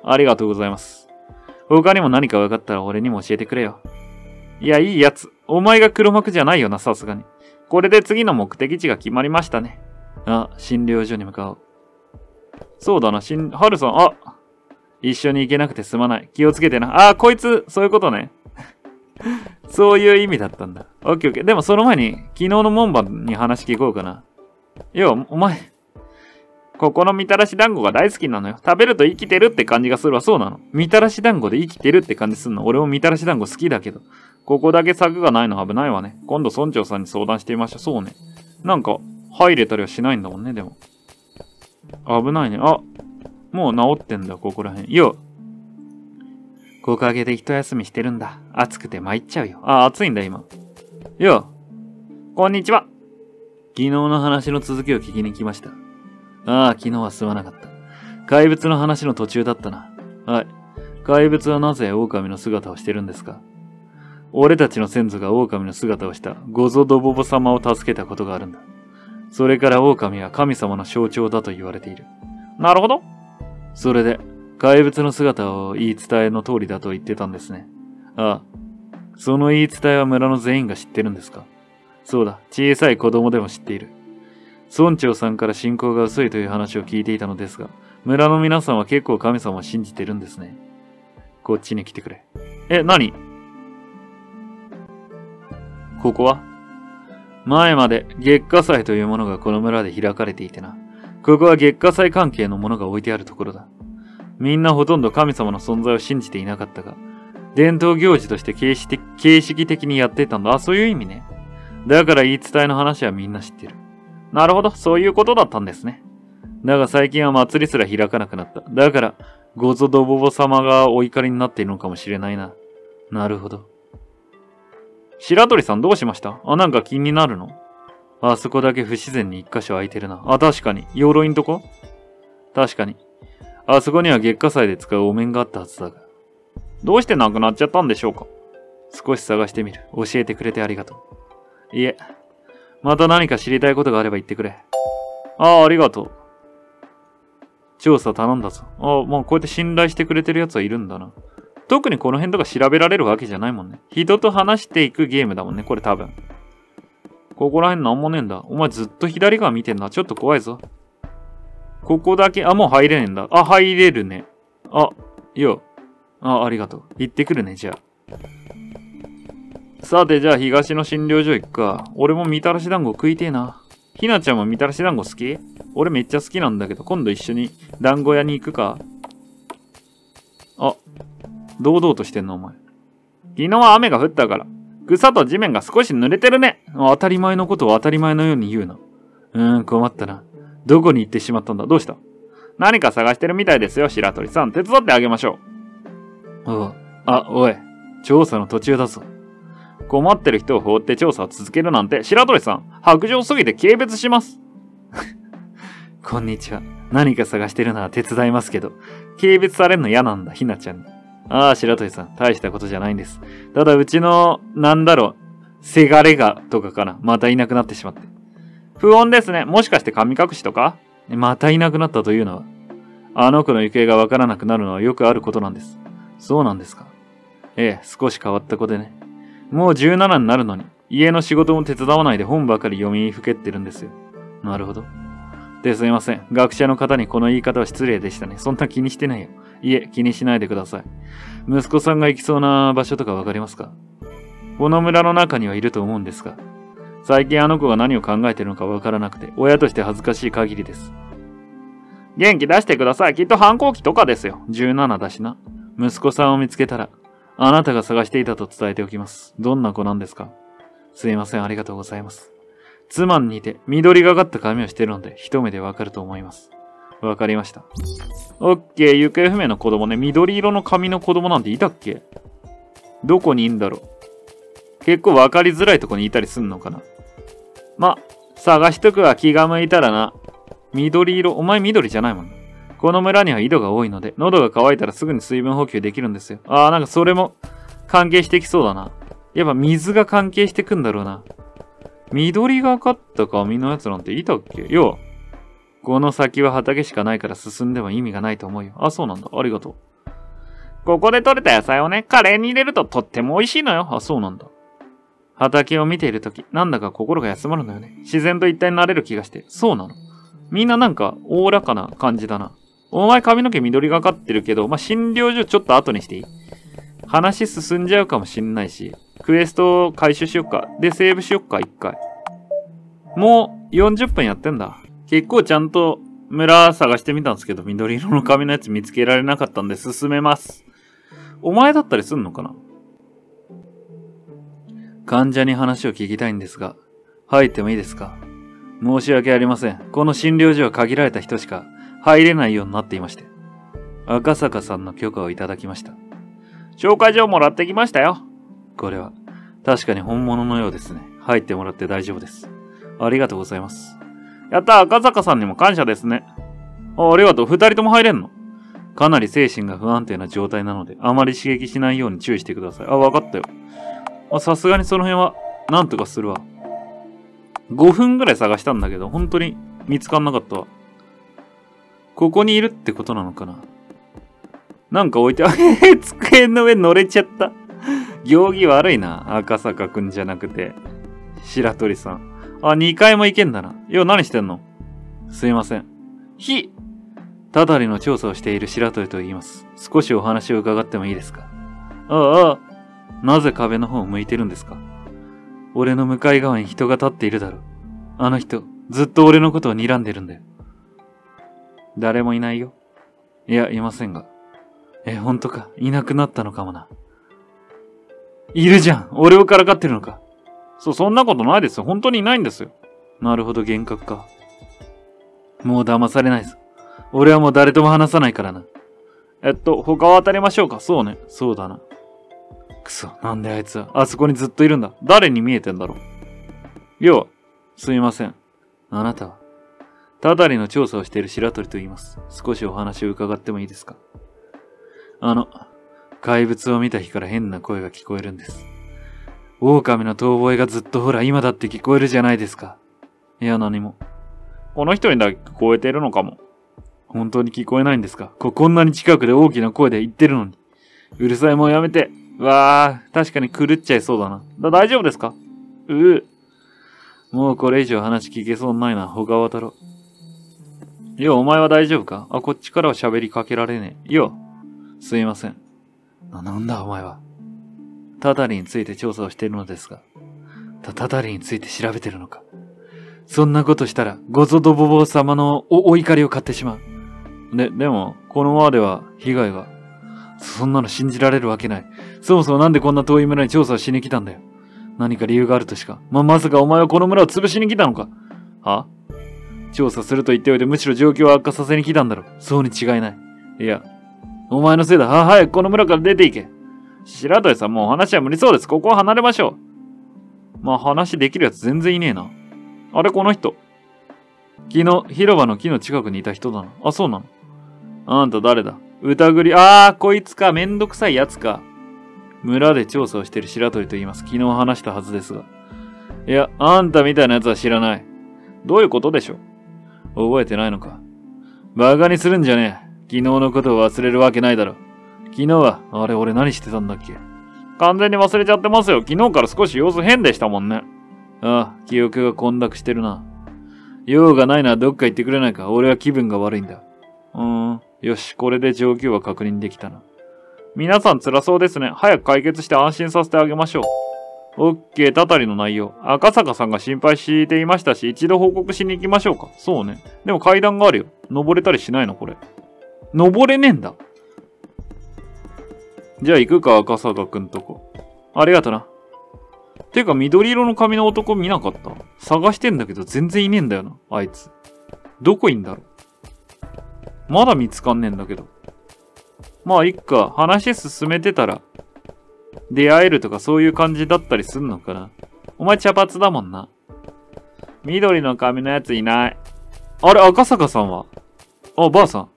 ありがとうございます。他にも何か分かったら俺にも教えてくれよ。いや、いいやつ。お前が黒幕じゃないよな、さすがに。これで次の目的地が決まりましたね。あ、診療所に向かおう。そうだな、ハルさん、一緒に行けなくてすまない。気をつけてな。こいつ、そういうことね。そういう意味だったんだ。オッケーオッケー。でもその前に、昨日の門番に話聞こうかな。お前、ここのみたらし団子が大好きなのよ。食べると生きてるって感じがするわ。そうなの。みたらし団子で生きてるって感じすんの。俺もみたらし団子好きだけど。ここだけ柵がないの危ないわね。今度村長さんに相談してみましょう。そうね。なんか、入れたりはしないんだもんね、でも。危ないね。もう治ってんだ、ここら辺。木陰で一休みしてるんだ。暑くて参っちゃうよ。暑いんだ、今。こんにちは。昨日の話の続きを聞きに来ました。昨日はすまなかった。怪物の話の途中だったな。はい。怪物はなぜ狼の姿をしてるんですか？俺たちの先祖が狼の姿をしたゴゾドボボ様を助けたことがあるんだ。それから狼は神様の象徴だと言われている。なるほど。それで、怪物の姿を言い伝えの通りだと言ってたんですね。その言い伝えは村の全員が知ってるんですか？そうだ、小さい子供でも知っている。村長さんから信仰が薄いという話を聞いていたのですが、村の皆さんは結構神様を信じてるんですね。こっちに来てくれ。何？ここは？前まで月下祭というものがこの村で開かれていてな。ここは月下祭関係のものが置いてあるところだ。みんなほとんど神様の存在を信じていなかったが、伝統行事として形式的にやってたんだ。そういう意味ね。だから言い伝えの話はみんな知ってる。なるほど、そういうことだったんですね。だが最近は祭りすら開かなくなった。だから、ゴゾドボボ様がお怒りになっているのかもしれないな。なるほど。白鳥さんどうしました？なんか気になるの？あそこだけ不自然に一箇所空いてるな。確かに。鎧んとこ？確かに。あそこには月下祭で使うお面があったはずだが。どうしてなくなっちゃったんでしょうか？少し探してみる。教えてくれてありがとう。いえ。また何か知りたいことがあれば言ってくれ。ありがとう。調査頼んだぞ。もうこうやって信頼してくれてる奴はいるんだな。特にこの辺とか調べられるわけじゃないもんね。人と話していくゲームだもんね、これ多分。ここら辺なんもねえんだ。お前ずっと左側見てんな。ちょっと怖いぞ。ここだけ、もう入れねえんだ。入れるね。ありがとう。行ってくるね、じゃあ。さて、じゃあ東の診療所行くか。俺もみたらし団子食いてえな。ひなちゃんもみたらし団子好き？俺めっちゃ好きなんだけど、今度一緒に団子屋に行くか。堂々としてんのお前。昨日は雨が降ったから、草と地面が少し濡れてるね。当たり前のことを当たり前のように言うな。困ったな。どこに行ってしまったんだ？どうした？何か探してるみたいですよ、白鳥さん。手伝ってあげましょう。おい。調査の途中だぞ。困ってる人を放って調査を続けるなんて、白鳥さん、白状すぎて軽蔑します。こんにちは。何か探してるなら手伝いますけど、軽蔑されるの嫌なんだ、ひなちゃんに。白鳥さん、大したことじゃないんです。ただ、うちの、せがれがとかかな。またいなくなってしまって。不穏ですね。もしかして神隠しとか？またいなくなったというのは、あの子の行方がわからなくなるのはよくあることなんです。そうなんですか。少し変わった子でね。もう17になるのに、家の仕事も手伝わないで本ばかり読みふけってるんですよ。なるほど。すいません。学者の方にこの言い方は失礼でしたね。そんな気にしてないよ。いえ、気にしないでください。息子さんが行きそうな場所とかわかりますか？この村の中にはいると思うんですが、最近あの子が何を考えてるのかわからなくて、親として恥ずかしい限りです。元気出してください。きっと反抗期とかですよ。17だしな。息子さんを見つけたら、あなたが探していたと伝えておきます。どんな子なんですか？すいません、ありがとうございます。妻に似て緑がかった髪をしてるので一目でわかると思います。わかりました。オッケー、行方不明の子供ね。緑色の髪の子供なんていたっけ？どこにいんだろう。結構わかりづらいとこにいたりすんのかな。探しとくわ。気が向いたらな。緑色、お前緑じゃないもん。この村には井戸が多いので、喉が渇いたらすぐに水分補給できるんですよ。なんかそれも関係してきそうだな。やっぱ水が関係してくんだろうな。緑がかった髪のやつなんていたっけ？この先は畑しかないから進んでも意味がないと思うよ。そうなんだ。ありがとここで採れた野菜をね、カレーに入れるととっても美味しいのよ。あ、そうなんだ。畑を見ているとき、なんだか心が休まるんだよね。自然と一体になれる気がして。そうなの。みんななんか、おおらかな感じだな。お前髪の毛緑がかってるけど、診療所ちょっと後にしていい？話進んじゃうかもしんないし、クエストを回収しよっか。で、セーブしよっか、一回。もう40分やってんだ。結構ちゃんと村探してみたんですけど、緑色の髪のやつ見つけられなかったんで進めます。お前だったりすんのかな？患者に話を聞きたいんですが、入ってもいいですか？申し訳ありません。この診療所は限られた人しか入れないようになっていまして。赤坂さんの許可をいただきました。紹介状もらってきましたよ。これは、確かに本物のようですね。入ってもらって大丈夫です。ありがとうございます。やった、赤坂さんにも感謝ですね。ありがとう。二人とも入れんの？かなり精神が不安定な状態なので、あまり刺激しないように注意してください。わかったよ。さすがにその辺は、なんとかするわ。5分ぐらい探したんだけど、本当に見つかんなかったわ。ここにいるってことなのかな？なんか置いて、机の上乗れちゃった。行儀悪いな。赤坂くんじゃなくて、白鳥さん。2階も行けんだな。何してんの？すいません。たたりの調査をしている白鳥と言います。少しお話を伺ってもいいですか？なぜ壁の方を向いてるんですか？俺の向かい側に人が立っているだろう。あの人、ずっと俺のことを睨んでるんだよ。誰もいないよ。いや、いませんが。本当か。いなくなったのかもな。いるじゃん。俺をからかってるのか。そんなことないですよ。本当にいないんですよ。なるほど、幻覚か。もう騙されないぞ。俺はもう誰とも話さないからな。他を当たりましょうか。そうね。そうだな。くそ、なんであいつは、あそこにずっといるんだ。誰に見えてんだろう。すみません。あなたは、たたりの調査をしている白鳥と言います。少しお話を伺ってもいいですか？怪物を見た日から変な声が聞こえるんです。狼の遠吠えがずっとほら今だって聞こえるじゃないですか。いや何も。この人にだけ聞こえてるのかも。本当に聞こえないんですか？こんなに近くで大きな声で言ってるのに。うるさいもんやめて。確かに狂っちゃいそうだな。大丈夫ですか？もうこれ以上話聞けそうにないな。他渡ろう。お前は大丈夫か？こっちからは喋りかけられねえ。すいません。なんだお前は。たたりについて調査をしているのですが。たたりについて調べてるのか。そんなことしたら、ごぞどぼぼ様のお怒りを買ってしまう。でも、このままでは被害が。そんなの信じられるわけない。そもそもなんでこんな遠い村に調査をしに来たんだよ。何か理由があるとしか。まさかお前はこの村を潰しに来たのか。は？調査すると言っておいてむしろ状況を悪化させに来たんだろう。そうに違いない。いや、お前のせいだ。早くこの村から出て行け。白鳥さん、もう話は無理そうです。ここを離れましょう。話できるやつ全然いねえな。あれ、この人。昨日、広場の木の近くにいた人だな。そうなの。あんた誰だ？疑り、こいつか。めんどくさいやつか。村で調査をしている白鳥と言います。昨日話したはずですが。いや、あんたみたいなやつは知らない。どういうことでしょう？覚えてないのか。馬鹿にするんじゃねえ。昨日のことを忘れるわけないだろ。昨日は、俺何してたんだっけ？完全に忘れちゃってますよ。昨日から少し様子変でしたもんね。記憶が混濁してるな。用がないならどっか行ってくれないか。俺は気分が悪いんだ。よし、これで状況は確認できたな。皆さん辛そうですね。早く解決して安心させてあげましょう。オッケー、たたりの内容。赤坂さんが心配していましたし、一度報告しに行きましょうか。そうね。でも階段があるよ。登れたりしないのこれ。登れねえんだ。じゃあ行くか、赤坂くんとこ。ありがとな。てか、緑色の髪の男見なかった？探してんだけど全然いねえんだよな、あいつ。どこいんだろう。まだ見つかんねえんだけど。いっか、話進めてたら、出会えるとかそういう感じだったりすんのかな。お前茶髪だもんな。緑の髪のやついない。あれ、赤坂さんは？ばあさ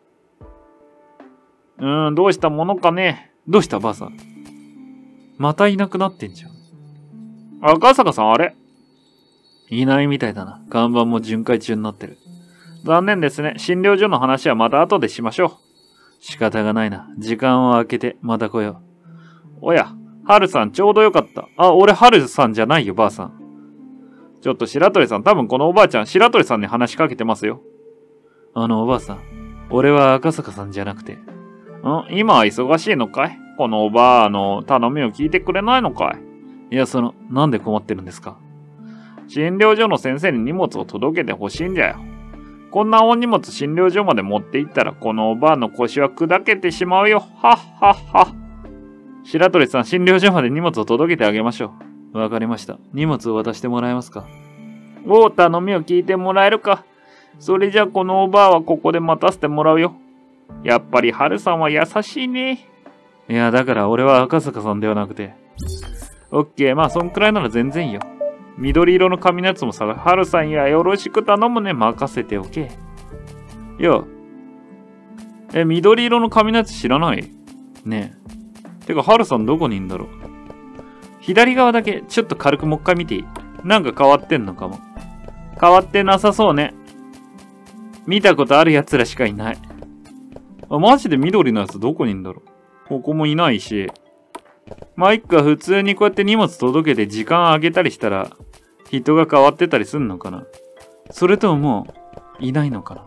ん。どうしたものかね。どうしたばあさん。またいなくなってんじゃん。赤坂さん、あれ？いないみたいだな。看板も巡回中になってる。残念ですね。診療所の話はまた後でしましょう。 仕方がないな。時間を空けてまた来よう。おや、ハルさんちょうどよかった。あ、俺ハルさんじゃないよ、ばあさん。ちょっと白鳥さん、多分このおばあちゃん、白鳥さんに話しかけてますよ。おばあさん。俺は赤坂さんじゃなくて。今は忙しいのかい？このおばあの頼みを聞いてくれないのかい？いや、なんで困ってるんですか？診療所の先生に荷物を届けてほしいんじゃよ。こんな大荷物診療所まで持って行ったら、このおばあの腰は砕けてしまうよ。はっはっは。白鳥さん、診療所まで荷物を届けてあげましょう。わかりました。荷物を渡してもらえますか？頼みを聞いてもらえるか。それじゃこのおばあはここで待たせてもらうよ。やっぱり春さんは優しいね。いや、だから俺は赤坂さんではなくて。オッケー、まあそんくらいなら全然いいよ。緑色の髪のやつもさ、春さんやよろしく頼むね。任せておけ。いや。緑色の髪のやつ知らない？ねえ。てか、春さんどこにいんだろう。左側だけ、ちょっと軽くもう一回見ていい？なんか変わってんのかも。変わってなさそうね。見たことある奴らしかいない。あ、マジで緑のやつどこにいんだろう。ここもいないし。まあ、いっか、普通にこうやって荷物届けて時間あげたりしたら、人が変わってたりすんのかな？それとももう、いないのかな？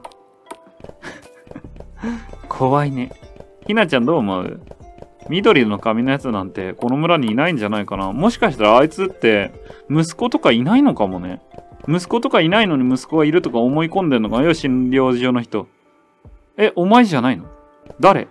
怖いね。ひなちゃんどう思う？緑の髪のやつなんてこの村にいないんじゃないかな。もしかしたらあいつって息子とかいないのかもね。息子とかいないのに息子がいるとか思い込んでんのかなよ、診療所の人。お前じゃないの？誰？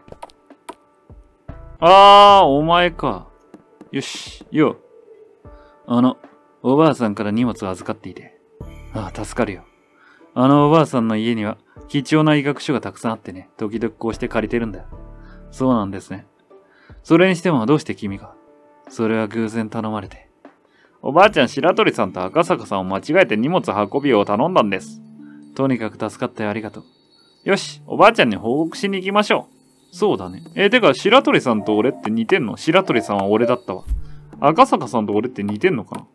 お前か。よし、よ。おばあさんから荷物を預かっていて。ああ、助かるよ。おばあさんの家には貴重な医学書がたくさんあってね、時々こうして借りてるんだよ。そうなんですね。それにしてもどうして君が？それは偶然頼まれて。おばあちゃん白鳥さんと赤坂さんを間違えて荷物運びを頼んだんです。とにかく助かってありがとう。よし、おばあちゃんに報告しに行きましょう。そうだね。てか白鳥さんと俺って似てんの？白鳥さんは俺だったわ。赤坂さんと俺って似てんのかな？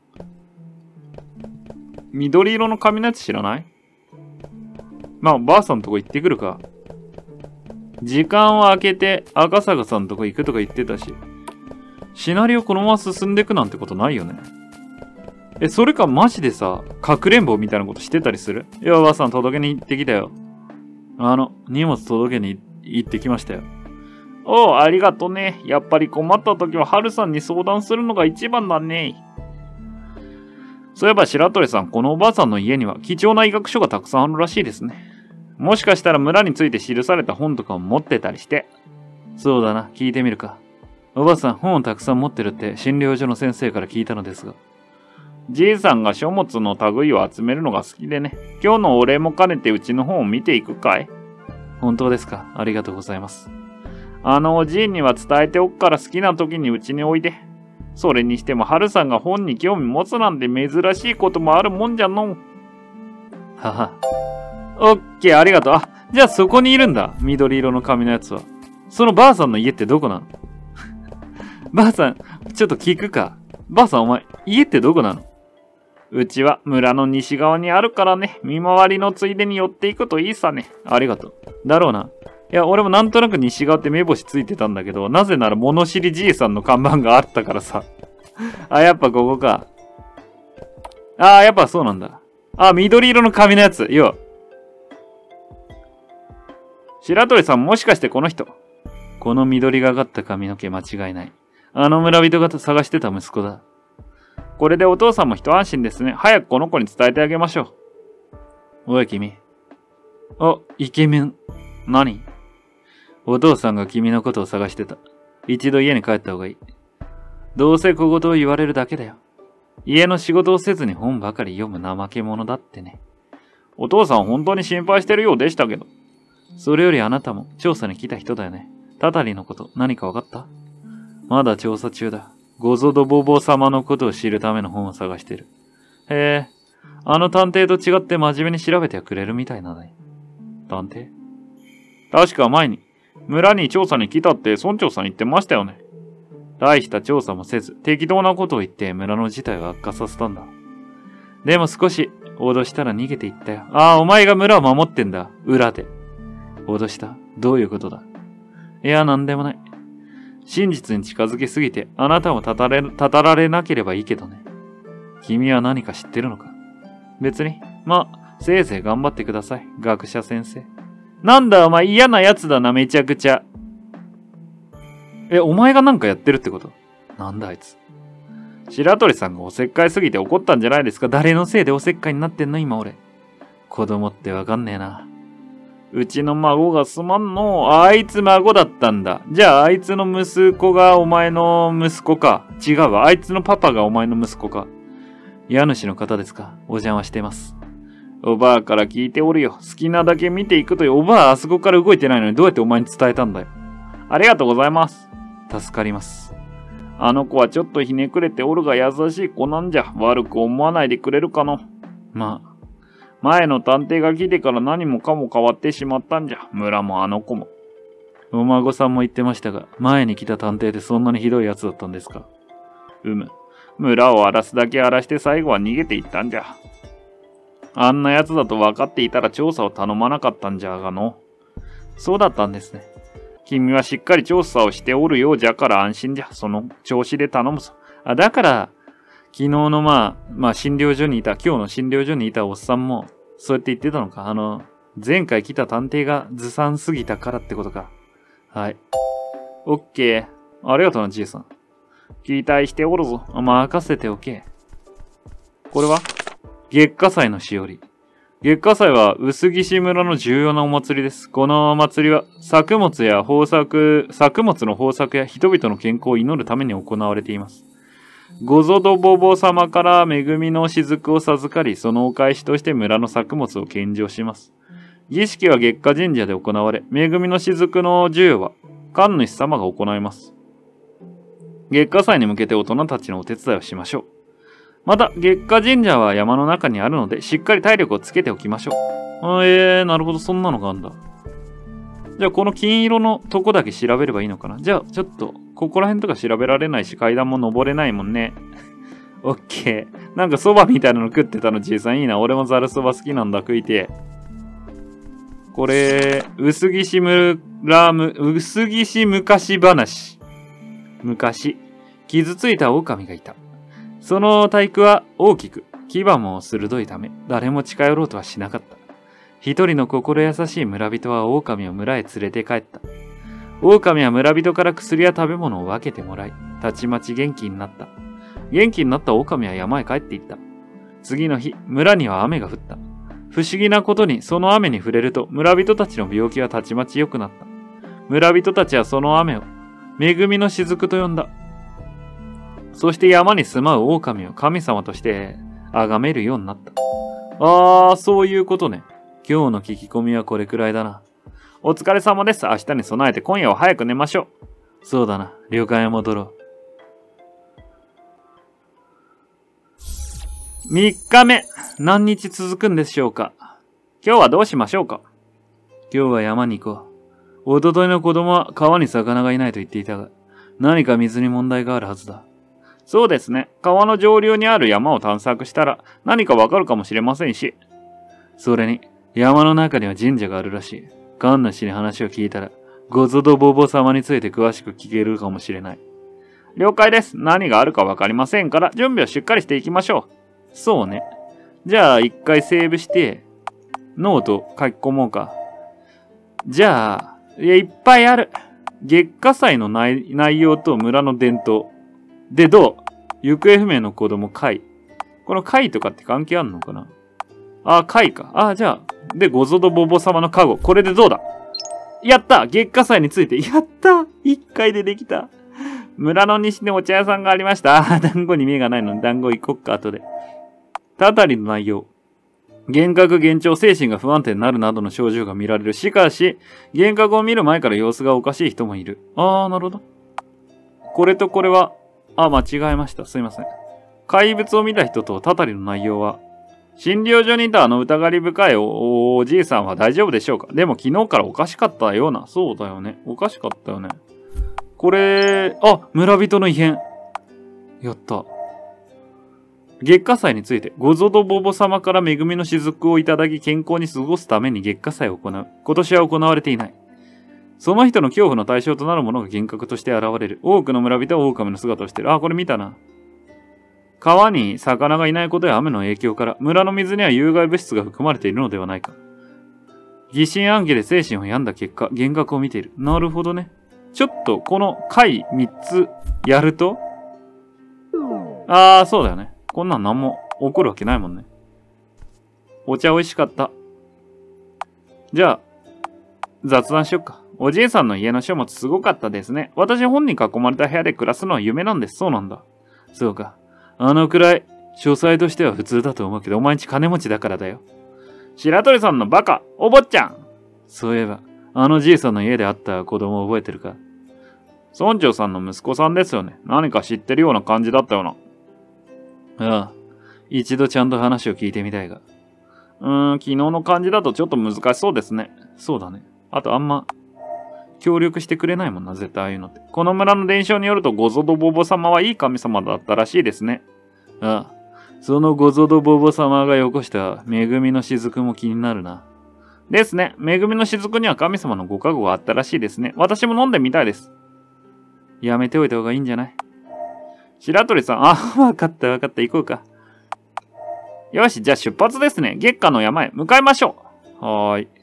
緑色の髪のやつ知らない？まあ、ばあさんのとこ行ってくるか。時間を空けて赤坂さんのとこ行くとか言ってたし。シナリオこのまま進んでくなんてことないよね。それかマジでさ、かくれんぼみたいなことしてたりする？いや、ばあさん届けに行ってきたよ。荷物届けに行ってきましたよ。おう、ありがとね。やっぱり困った時は春さんに相談するのが一番だね。そういえば白鳥さん、このおばあさんの家には貴重な医学書がたくさんあるらしいですね。もしかしたら村について記された本とかを持ってたりして。そうだな、聞いてみるか。おばあさん、本をたくさん持ってるって診療所の先生から聞いたのですが。じいさんが書物の類を集めるのが好きでね。今日のお礼も兼ねてうちの本を見ていくかい？本当ですか？ありがとうございます。おじいには伝えておくから好きな時にうちにおいで。それにしても春さんが本に興味持つなんて珍しいこともあるもんじゃの。はは。オッケー、ありがとう。あ、じゃあそこにいるんだ。緑色の髪のやつは。そのばあさんの家ってどこなの？ばあさん、ちょっと聞くか。ばあさんお前、家ってどこなの？うちは村の西側にあるからね。見回りのついでに寄っていくといいさね。ありがとう。だろうな。いや、俺もなんとなく西側って目星ついてたんだけど、なぜなら物知りじいさんの看板があったからさ。やっぱここか。やっぱそうなんだ。緑色の髪のやつ。よ。白鳥さんもしかしてこの人。この緑がかった髪の毛間違いない。村人が探してた息子だ。これでお父さんも一安心ですね。早くこの子に伝えてあげましょう。おい君。イケメン。何？お父さんが君のことを探してた。一度家に帰った方がいい。どうせ小言を言われるだけだよ。家の仕事をせずに本ばかり読む怠け者だってね。お父さん本当に心配してるようでしたけど。それよりあなたも調査に来た人だよね。タタリのこと何かわかった？まだ調査中だ。ゴゾドボボ様のことを知るための本を探してる。へえ、探偵と違って真面目に調べてくれるみたいなね。探偵？確か前に村に調査に来たって村長さん言ってましたよね。大した調査もせず適当なことを言って村の事態を悪化させたんだ。でも少し脅したら逃げていったよ。お前が村を守ってんだ。裏で。脅した？どういうことだ？ いや、なんでもない。真実に近づきすぎて、あなたもたたられなければいいけどね。君は何か知ってるのか？別に。まあ、せいぜい頑張ってください、学者先生。なんだお前嫌なやつだな、めちゃくちゃ。お前がなんかやってるってこと？なんだあいつ。白鳥さんがおせっかいすぎて怒ったんじゃないですか？誰のせいでおせっかいになってんの今俺。子供ってわかんねえな。うちの孫がすまんの。あいつ孫だったんだ。じゃああいつの息子がお前の息子か。違うわ。あいつのパパがお前の息子か。家主の方ですか？お邪魔してます。おばあから聞いておるよ。好きなだけ見ていくとよ。おばああそこから動いてないのにどうやってお前に伝えたんだよ。ありがとうございます。助かります。あの子はちょっとひねくれておるが優しい子なんじゃ。悪く思わないでくれるかの。まあ、前の探偵が来てから何もかも変わってしまったんじゃ。村もあの子も。お孫さんも言ってましたが、前に来た探偵ってそんなにひどいやつだったんですか？村を荒らすだけ荒らして最後は逃げていったんじゃ。あんなやつだと分かっていたら調査を頼まなかったんじゃがの。そうだったんですね。君はしっかり調査をしておるようじゃから安心じゃ。その調子で頼むぞ。だから、昨日の今日の診療所にいたおっさんも、そうやって言ってたのか。前回来た探偵がずさんすぎたからってことか。はい。オッケー。ありがとうな、じいさん。期待しておるぞ。任せておけ。これは月下祭のしおり。月下祭は薄岸村の重要なお祭りです。このお祭りは作物の豊作や人々の健康を祈るために行われています。ゴゾドボボ様から恵みの雫を授かり、そのお返しとして村の作物を献上します。儀式は月下神社で行われ、恵みの雫の授与は神主様が行います。月下祭に向けて大人たちのお手伝いをしましょう。また、月下神社は山の中にあるので、しっかり体力をつけておきましょう。なるほど、そんなのがあるんだ。じゃあ、この金色のとこだけ調べればいいのかな。じゃあ、ちょっと、ここら辺とか調べられないし、階段も登れないもんね。オッケー。なんか蕎麦みたいなの食ってたの、じいさんいいな。俺もざる蕎麦好きなんだ、食いて。これ、薄岸昔話。昔、傷ついた狼がいた。その体育は大きく、牙も鋭いため、誰も近寄ろうとはしなかった。一人の心優しい村人は狼を村へ連れて帰った。狼は村人から薬や食べ物を分けてもらい、たちまち元気になった。元気になった狼は山へ帰っていった。次の日、村には雨が降った。不思議なことに、その雨に触れると、村人たちの病気はたちまち良くなった。村人たちはその雨を、恵みの雫と呼んだ。そして山に住まう狼を神様として崇めるようになった。そういうことね。今日の聞き込みはこれくらいだな。お疲れ様です。明日に備えて今夜は早く寝ましょう。そうだな。旅館へ戻ろう。3日目。何日続くんでしょうか。今日はどうしましょうか。今日は山に行こう。おとといの子供は川に魚がいないと言っていたが、何か水に問題があるはずだ。そうですね。川の上流にある山を探索したら何かわかるかもしれませんし。それに、山の中には神社があるらしい。神主に話を聞いたら、ゴゾドボボ様について詳しく聞けるかもしれない。了解です。何があるかわかりませんから、準備をしっかりしていきましょう。そうね。じゃあ、一回セーブして、ノート書き込もうか。じゃあ、いっぱいある。月下祭の内容と村の伝統。で、どう？行方不明の子供、貝。この貝とかって関係あんのかな？貝か。じゃあ、で、ゴゾドボボ様の加護。これでどうだ？やった！月下祭について。やった！一回でできた。村の西にお茶屋さんがありました。団子に目がないのに団子行こっか、後で。たたりの内容。幻覚幻聴、精神が不安定になるなどの症状が見られる。しかし、幻覚を見る前から様子がおかしい人もいる。なるほど。これとこれは、間違えました。すいません。怪物を見た人とたたりの内容は、診療所にいた疑り深いおじいさんは大丈夫でしょうか？でも昨日からおかしかったような。そうだよね。おかしかったよね。これ、村人の異変。やった。月下祭について、ゴゾドボボ様から恵みの雫をいただき健康に過ごすために月下祭を行う。今年は行われていない。 その人の恐怖の対象となるものが幻覚として現れる。多くの村人は狼の姿をしている。あ、これ見たな。川に魚がいないことや雨の影響から、村の水には有害物質が含まれているのではないか。疑心暗鬼で精神を病んだ結果、幻覚を見ている。なるほどね。ちょっと、この回3つやると、そうだよね。こんなん何も起こるわけないもんね。お茶美味しかった。じゃあ、雑談しよっか。おじいさんの家の書物すごかったですね。私本に囲まれた部屋で暮らすのは夢なんです。そうなんだ。そうか。あのくらい、書斎としては普通だと思うけど、お前んち金持ちだからだよ。白鳥さんのバカ、お坊ちゃん。そういえば、あのじいさんの家で会った子供を覚えてるか？村長さんの息子さんですよね。何か知ってるような感じだったよな。ああ、一度ちゃんと話を聞いてみたいが。昨日の感じだとちょっと難しそうですね。そうだね。あとあんま、協力してくれないもんな、絶対ああいうのって。この村の伝承によると、ゴゾドボボ様はいい神様だったらしいですね。ああ、そのゴゾドボボ様がよこした恵みの雫も気になるな。ですね。恵みの雫には神様のご加護があったらしいですね。私も飲んでみたいです。やめておいた方がいいんじゃない？白鳥さん、わかったわかった、行こうか。よし、じゃあ出発ですね。月下の山へ向かいましょう。はーい。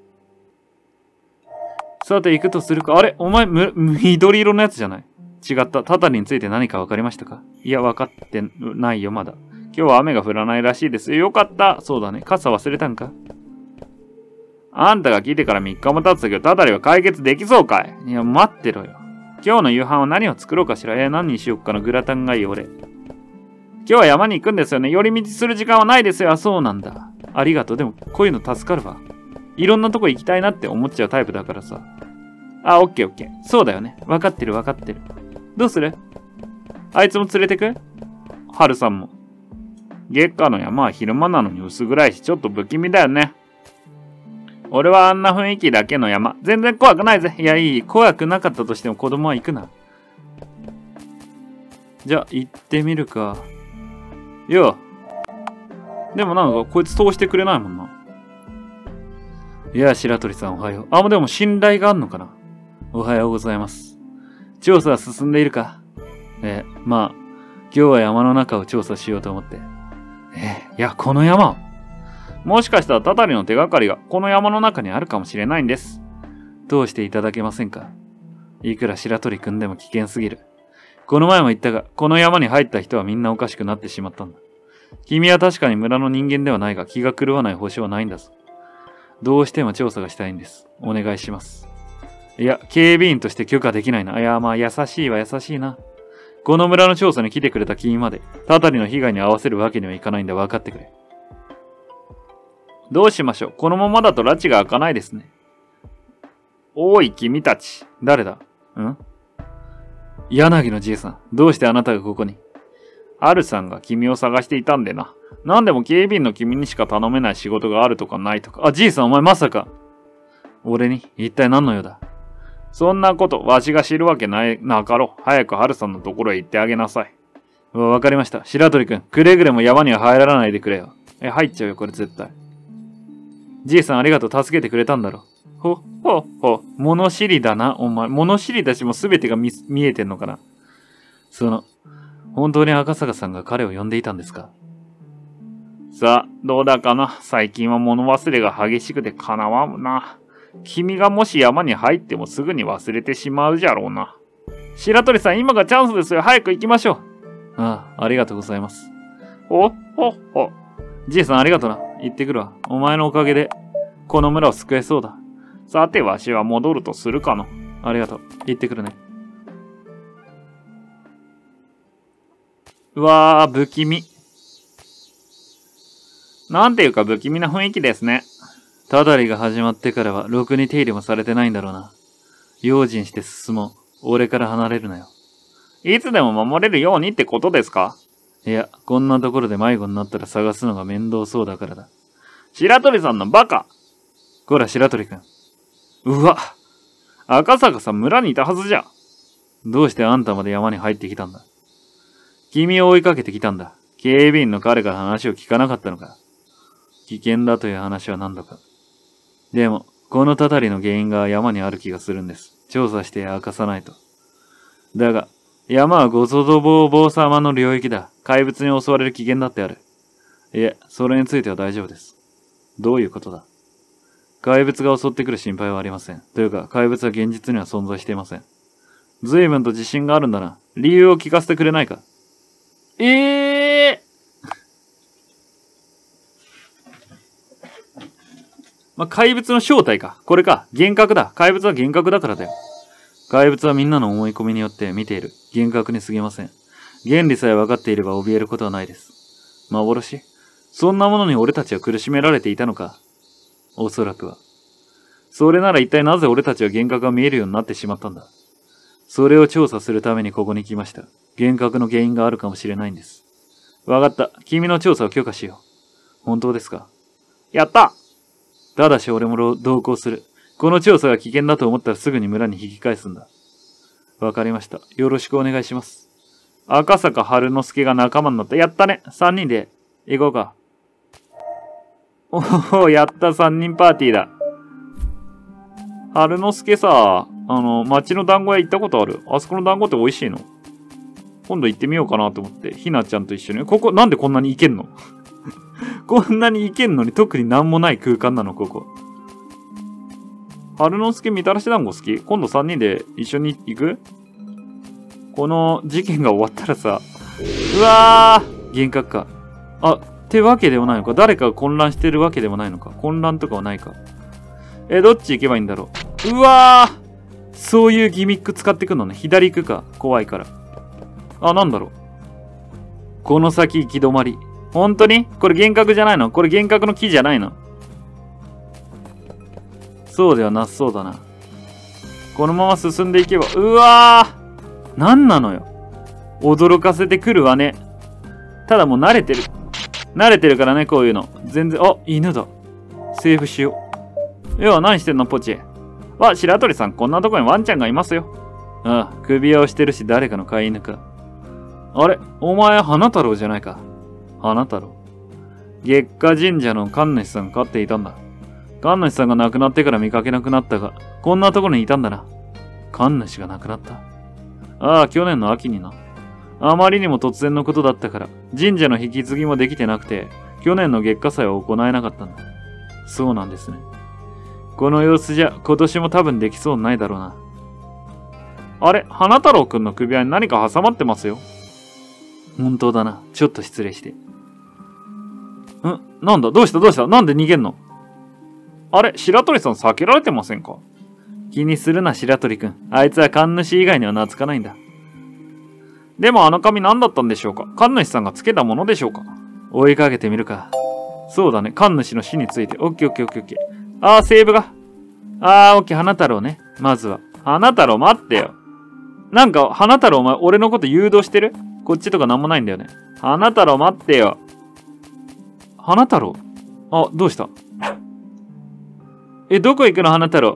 さて行くとするか。あれお前、緑色のやつじゃない？違った。タタリについて何か分かりましたか？いや、分かってないよ、まだ。今日は雨が降らないらしいですよ。よかった。そうだね。傘忘れたんか？あんたが来てから3日も経つけど、タタリは解決できそうかい？いや、待ってろよ。今日の夕飯は何を作ろうかしら。何にしよっかな。グラタンがいい、俺。今日は山に行くんですよね。寄り道する時間はないですよ。そうなんだ。ありがとう。でも、こういうの助かるわ。いろんなとこ行きたいなって思っちゃうタイプだからさ。オッケーオッケー。そうだよね。わかってるわかってる。どうする？あいつも連れてく？ハルさんも。月下の山は昼間なのに薄暗いし、ちょっと不気味だよね。俺はあんな雰囲気だけの山。全然怖くないぜ。いや、いい。怖くなかったとしても子供は行くな。じゃあ、行ってみるか。いや。でもなんか、こいつ通してくれないもんな。いや、白鳥さんおはよう。でも信頼があんのかな。おはようございます。調査は進んでいるか？まあ、今日は山の中を調査しようと思って。いや、この山。もしかしたらタタリの手がかりがこの山の中にあるかもしれないんです。通していただけませんか？いくら白鳥くんでも危険すぎる。この前も言ったが、この山に入った人はみんなおかしくなってしまったんだ。君は確かに村の人間ではないが気が狂わない保証はないんだぞ。どうしても調査がしたいんです。お願いします。いや、警備員として許可できないな。いや、まあ優しいは優しいな。この村の調査に来てくれた君まで、タタリの被害に合わせるわけにはいかないんだ。分かってくれ。どうしましょう。このままだと拉致が開かないですね。おい、君たち。誰だ？柳のじいさん。どうしてあなたがここに？アルさんが君を探していたんでな。なんでも警備員の君にしか頼めない仕事があるとかないとか。じいさんお前まさか。俺に一体何の用だ？そんなこと、わしが知るわけなかろう。早くハルさんのところへ行ってあげなさい。わかりました。白鳥くん、くれぐれも山には入らないでくれよ。入っちゃうよ、これ絶対。じいさんありがとう、助けてくれたんだろ。物知りだな、お前。物知りだしも全てが見えてんのかな。本当に赤坂さんが彼を呼んでいたんですか？さあ、どうだかな。最近は物忘れが激しくてかなわんな。君がもし山に入ってもすぐに忘れてしまうじゃろうな。白鳥さん、今がチャンスですよ。早く行きましょう。ありがとうございます。じいさんありがとな。行ってくるわ。お前のおかげで、この村を救えそうだ。さて、わしは戻るとするかの。ありがとう。行ってくるね。うわー、不気味。なんていうか不気味な雰囲気ですね。タタリが始まってからはろくに手入れもされてないんだろうな。用心して進もう。俺から離れるなよ。いつでも守れるようにってことですか？いや、こんなところで迷子になったら探すのが面倒そうだからだ。白鳥さんのバカ！こら、白鳥くん。うわ！赤坂さん村にいたはずじゃ。どうしてあんたまで山に入ってきたんだ？君を追いかけてきたんだ。警備員の彼から話を聞かなかったのか？危険だという話は何だか。でも、 このたたりの原因が山にある気がするんです。調査して明かさないと。だが、山はごそどぼう坊様の領域だ。怪物に襲われる危険だってある。いえ、それについては大丈夫です。どういうことだ？怪物が襲ってくる心配はありません。というか、怪物は現実には存在していません。随分と自信があるんだな。理由を聞かせてくれないか？まあ、怪物の正体か。これか。幻覚だ。怪物は幻覚だからだよ。怪物はみんなの思い込みによって見ている。幻覚に過ぎません。原理さえ分かっていれば怯えることはないです。幻？そんなものに俺たちは苦しめられていたのか。おそらくは。それなら一体なぜ俺たちは幻覚が見えるようになってしまったんだ。それを調査するためにここに来ました。幻覚の原因があるかもしれないんです。わかった。君の調査を許可しよう。本当ですか？やった！ただし俺も同行する。この調査が危険だと思ったらすぐに村に引き返すんだ。わかりました。よろしくお願いします。赤坂春之助が仲間になった。やったね。3人で行こうか。おお、やった。3人パーティーだ。春之助さ、町の団子屋行ったことある？あそこの団子って美味しいの？今度行ってみようかなと思って。ひなちゃんと一緒に。ここ、なんでこんなに行けんの？こんなに行けんのに特になんもない空間なの、ここ。春之助みたらし団子好き？今度3人で一緒に行く？この事件が終わったらさ、うわー！幻覚か。あ、ってわけでもないのか。誰かが混乱してるわけでもないのか。混乱とかはないか。どっち行けばいいんだろう。うわー！そういうギミック使ってくんのね。左行くか。怖いから。あ、なんだろう。この先行き止まり。本当に？これ幻覚じゃないの？これ幻覚の木じゃないの？そうではなさそうだな。このまま進んでいけば、うわー！なんなのよ。驚かせてくるわね。ただもう慣れてる。慣れてるからね、こういうの。全然、あ、犬だ。セーブしよう。要は何してんの、ポチェ。わ、白鳥さん、こんなとこにワンちゃんがいますよ。ああ、首輪をしてるし、誰かの飼い犬か。あれ、お前、花太郎じゃないか。花太郎。月下神社の神主さん飼っていたんだ。神主さんが亡くなってから見かけなくなったが、こんなところにいたんだな。神主が亡くなった。ああ、去年の秋にな。あまりにも突然のことだったから、神社の引き継ぎもできてなくて、去年の月下祭を行えなかったんだ。そうなんですね。この様子じゃ、今年も多分できそうにないだろうな。あれ、花太郎くんの首輪に何か挟まってますよ。本当だな。ちょっと失礼して。なんだ？どうしたなんで逃げんの？あれ、白鳥さん避けられてませんか？気にするな、白鳥くん。あいつは神主以外には懐かないんだ。でもあの紙何だったんでしょうか？神主さんがつけたものでしょうか？追いかけてみるか。そうだね。神主の死について。オッケーオッケーオッケーオッケー。あー、セーブが。あー、オッケー、花太郎ね。まずは。花太郎待ってよ。なんか、花太郎お前、俺のこと誘導してる？こっちとかなんもないんだよね。花太郎待ってよ。花太郎？あ、どうした？どこ行くの花太郎？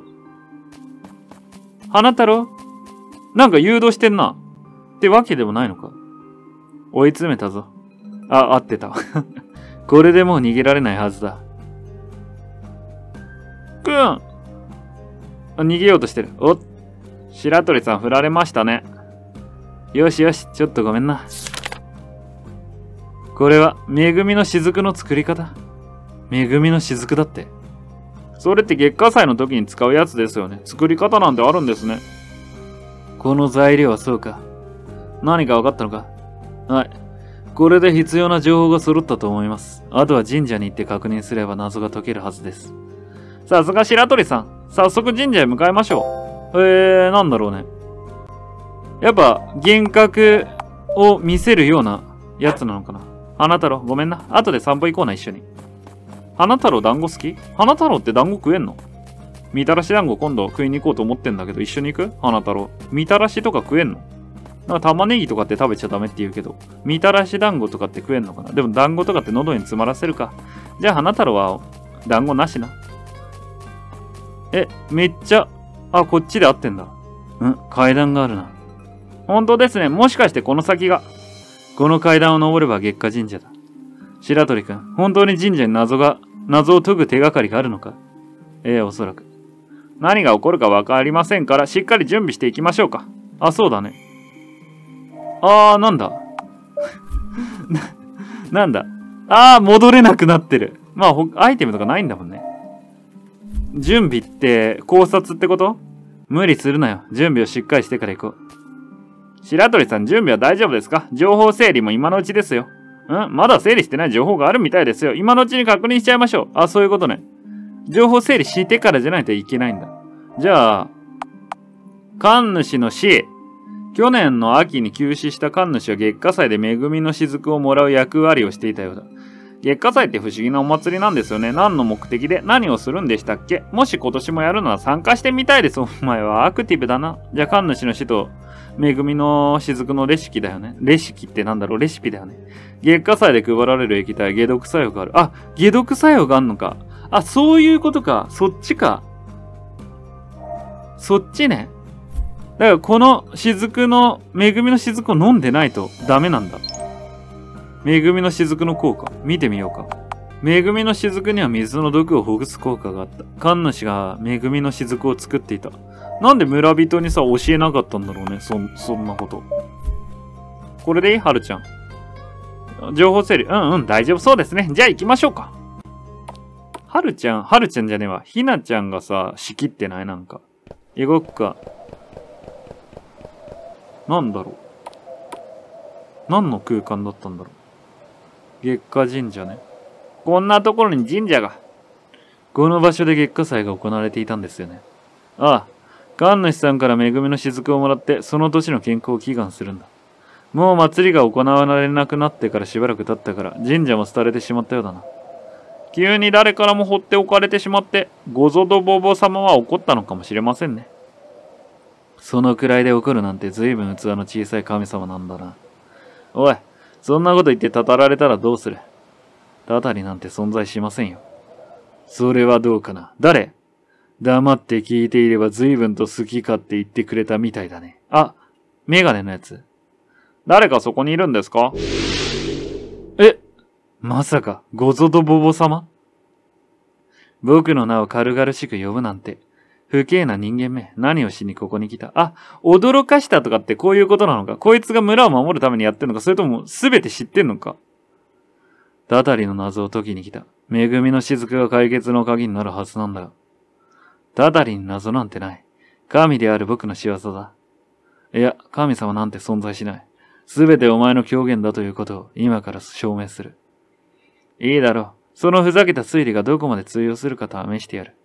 花太郎？なんか誘導してんな。ってわけでもないのか。追い詰めたぞ。あ、合ってた。これでもう逃げられないはずだ。逃げようとしてる。おっ。白鳥さん振られましたね。よしよし、ちょっとごめんな。これは、恵みの雫の作り方。恵みの雫だって。それって月下祭の時に使うやつですよね。作り方なんてあるんですね。この材料はそうか。何か分かったのか？はい。これで必要な情報が揃ったと思います。あとは神社に行って確認すれば謎が解けるはずです。さすが白鳥さん。早速神社へ向かいましょう。なんだろうね。やっぱ、幻覚を見せるようなやつなのかな。花太郎、ごめんな。後で散歩行こうな、一緒に。花太郎団子好き？花太郎って団子食えんの？みたらし団子今度食いに行こうと思ってんだけど、一緒に行く？花太郎。みたらしとか食えんの？なんか玉ねぎとかって食べちゃダメって言うけど、みたらし団子とかって食えんのかな？でも団子とかって喉に詰まらせるか。じゃあ花太郎は団子なしな。めっちゃ、こっちで合ってんだ。階段があるな。本当ですね。もしかしてこの先が、この階段を登れば月下神社だ。白鳥くん、本当に神社に謎を解く手がかりがあるのか？おそらく。 何が起こるかわかりませんから、しっかり準備していきましょうか。あ、そうだね。なんだなんだ。戻れなくなってる。まあ、アイテムとかないんだもんね。準備って考察ってこと？無理するなよ。準備をしっかりしてから行こう。白鳥さん、準備は大丈夫ですか？情報整理も今のうちですよ。まだ整理してない情報があるみたいですよ。今のうちに確認しちゃいましょう。そういうことね。情報整理してからじゃないといけないんだ。じゃあ、神主の死。去年の秋に急死した神主は月下祭で恵みの雫をもらう役割をしていたようだ。月下祭って不思議なお祭りなんですよね。何の目的で何をするんでしたっけ？もし今年もやるなら参加してみたいです。お前はアクティブだな。じゃあ神主の死と恵みの雫のレシピだよね。レシピってなんだろう？レシピだよね。月下祭で配られる液体、解毒作用がある。解毒作用があるのか。そういうことか。そっちか。そっちね。だからこの雫の、恵みの雫を飲んでないとダメなんだ。恵みの雫の効果。見てみようか。恵みの雫には水の毒をほぐす効果があった。神主が恵みの雫を作っていた。なんで村人にさ、教えなかったんだろうね。そんなこと。これでいい？はるちゃん。情報整理。大丈夫そうですね。じゃあ行きましょうか。はるちゃんじゃねえわ。ひなちゃんがさ、仕切ってない？なんか。動くか。なんだろう。何の空間だったんだろう。月下神社ね。こんなところに神社が。この場所で月下祭が行われていたんですよね。神主さんから恵みの雫をもらって、その年の健康を祈願するんだ。もう祭りが行われなくなってからしばらく経ったから、神社も廃れてしまったようだな。急に誰からも放っておかれてしまって、ゴゾドボボ様は怒ったのかもしれませんね。そのくらいで怒るなんて随分器の小さい神様なんだな。おい、そんなこと言ってたたられたらどうする？たたりなんて存在しませんよ。それはどうかな。誰？黙って聞いていれば随分と好きかって言ってくれたみたいだね。メガネのやつ。誰かそこにいるんですか？まさか、ゴゾドボボ様？僕の名を軽々しく呼ぶなんて、不敬な人間め、何をしにここに来た？驚かしたとかってこういうことなのか？こいつが村を守るためにやってんのか？それとも全て知ってんのか？たたりの謎を解きに来た。恵みの雫が解決の鍵になるはずなんだよ。たたりに謎なんてない。神である僕の仕業だ。いや、神様なんて存在しない。全てお前の狂言だということを今から証明する。いいだろう。そのふざけた推理がどこまで通用するか試してやる。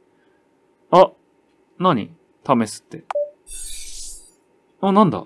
何？試すって。なんだ？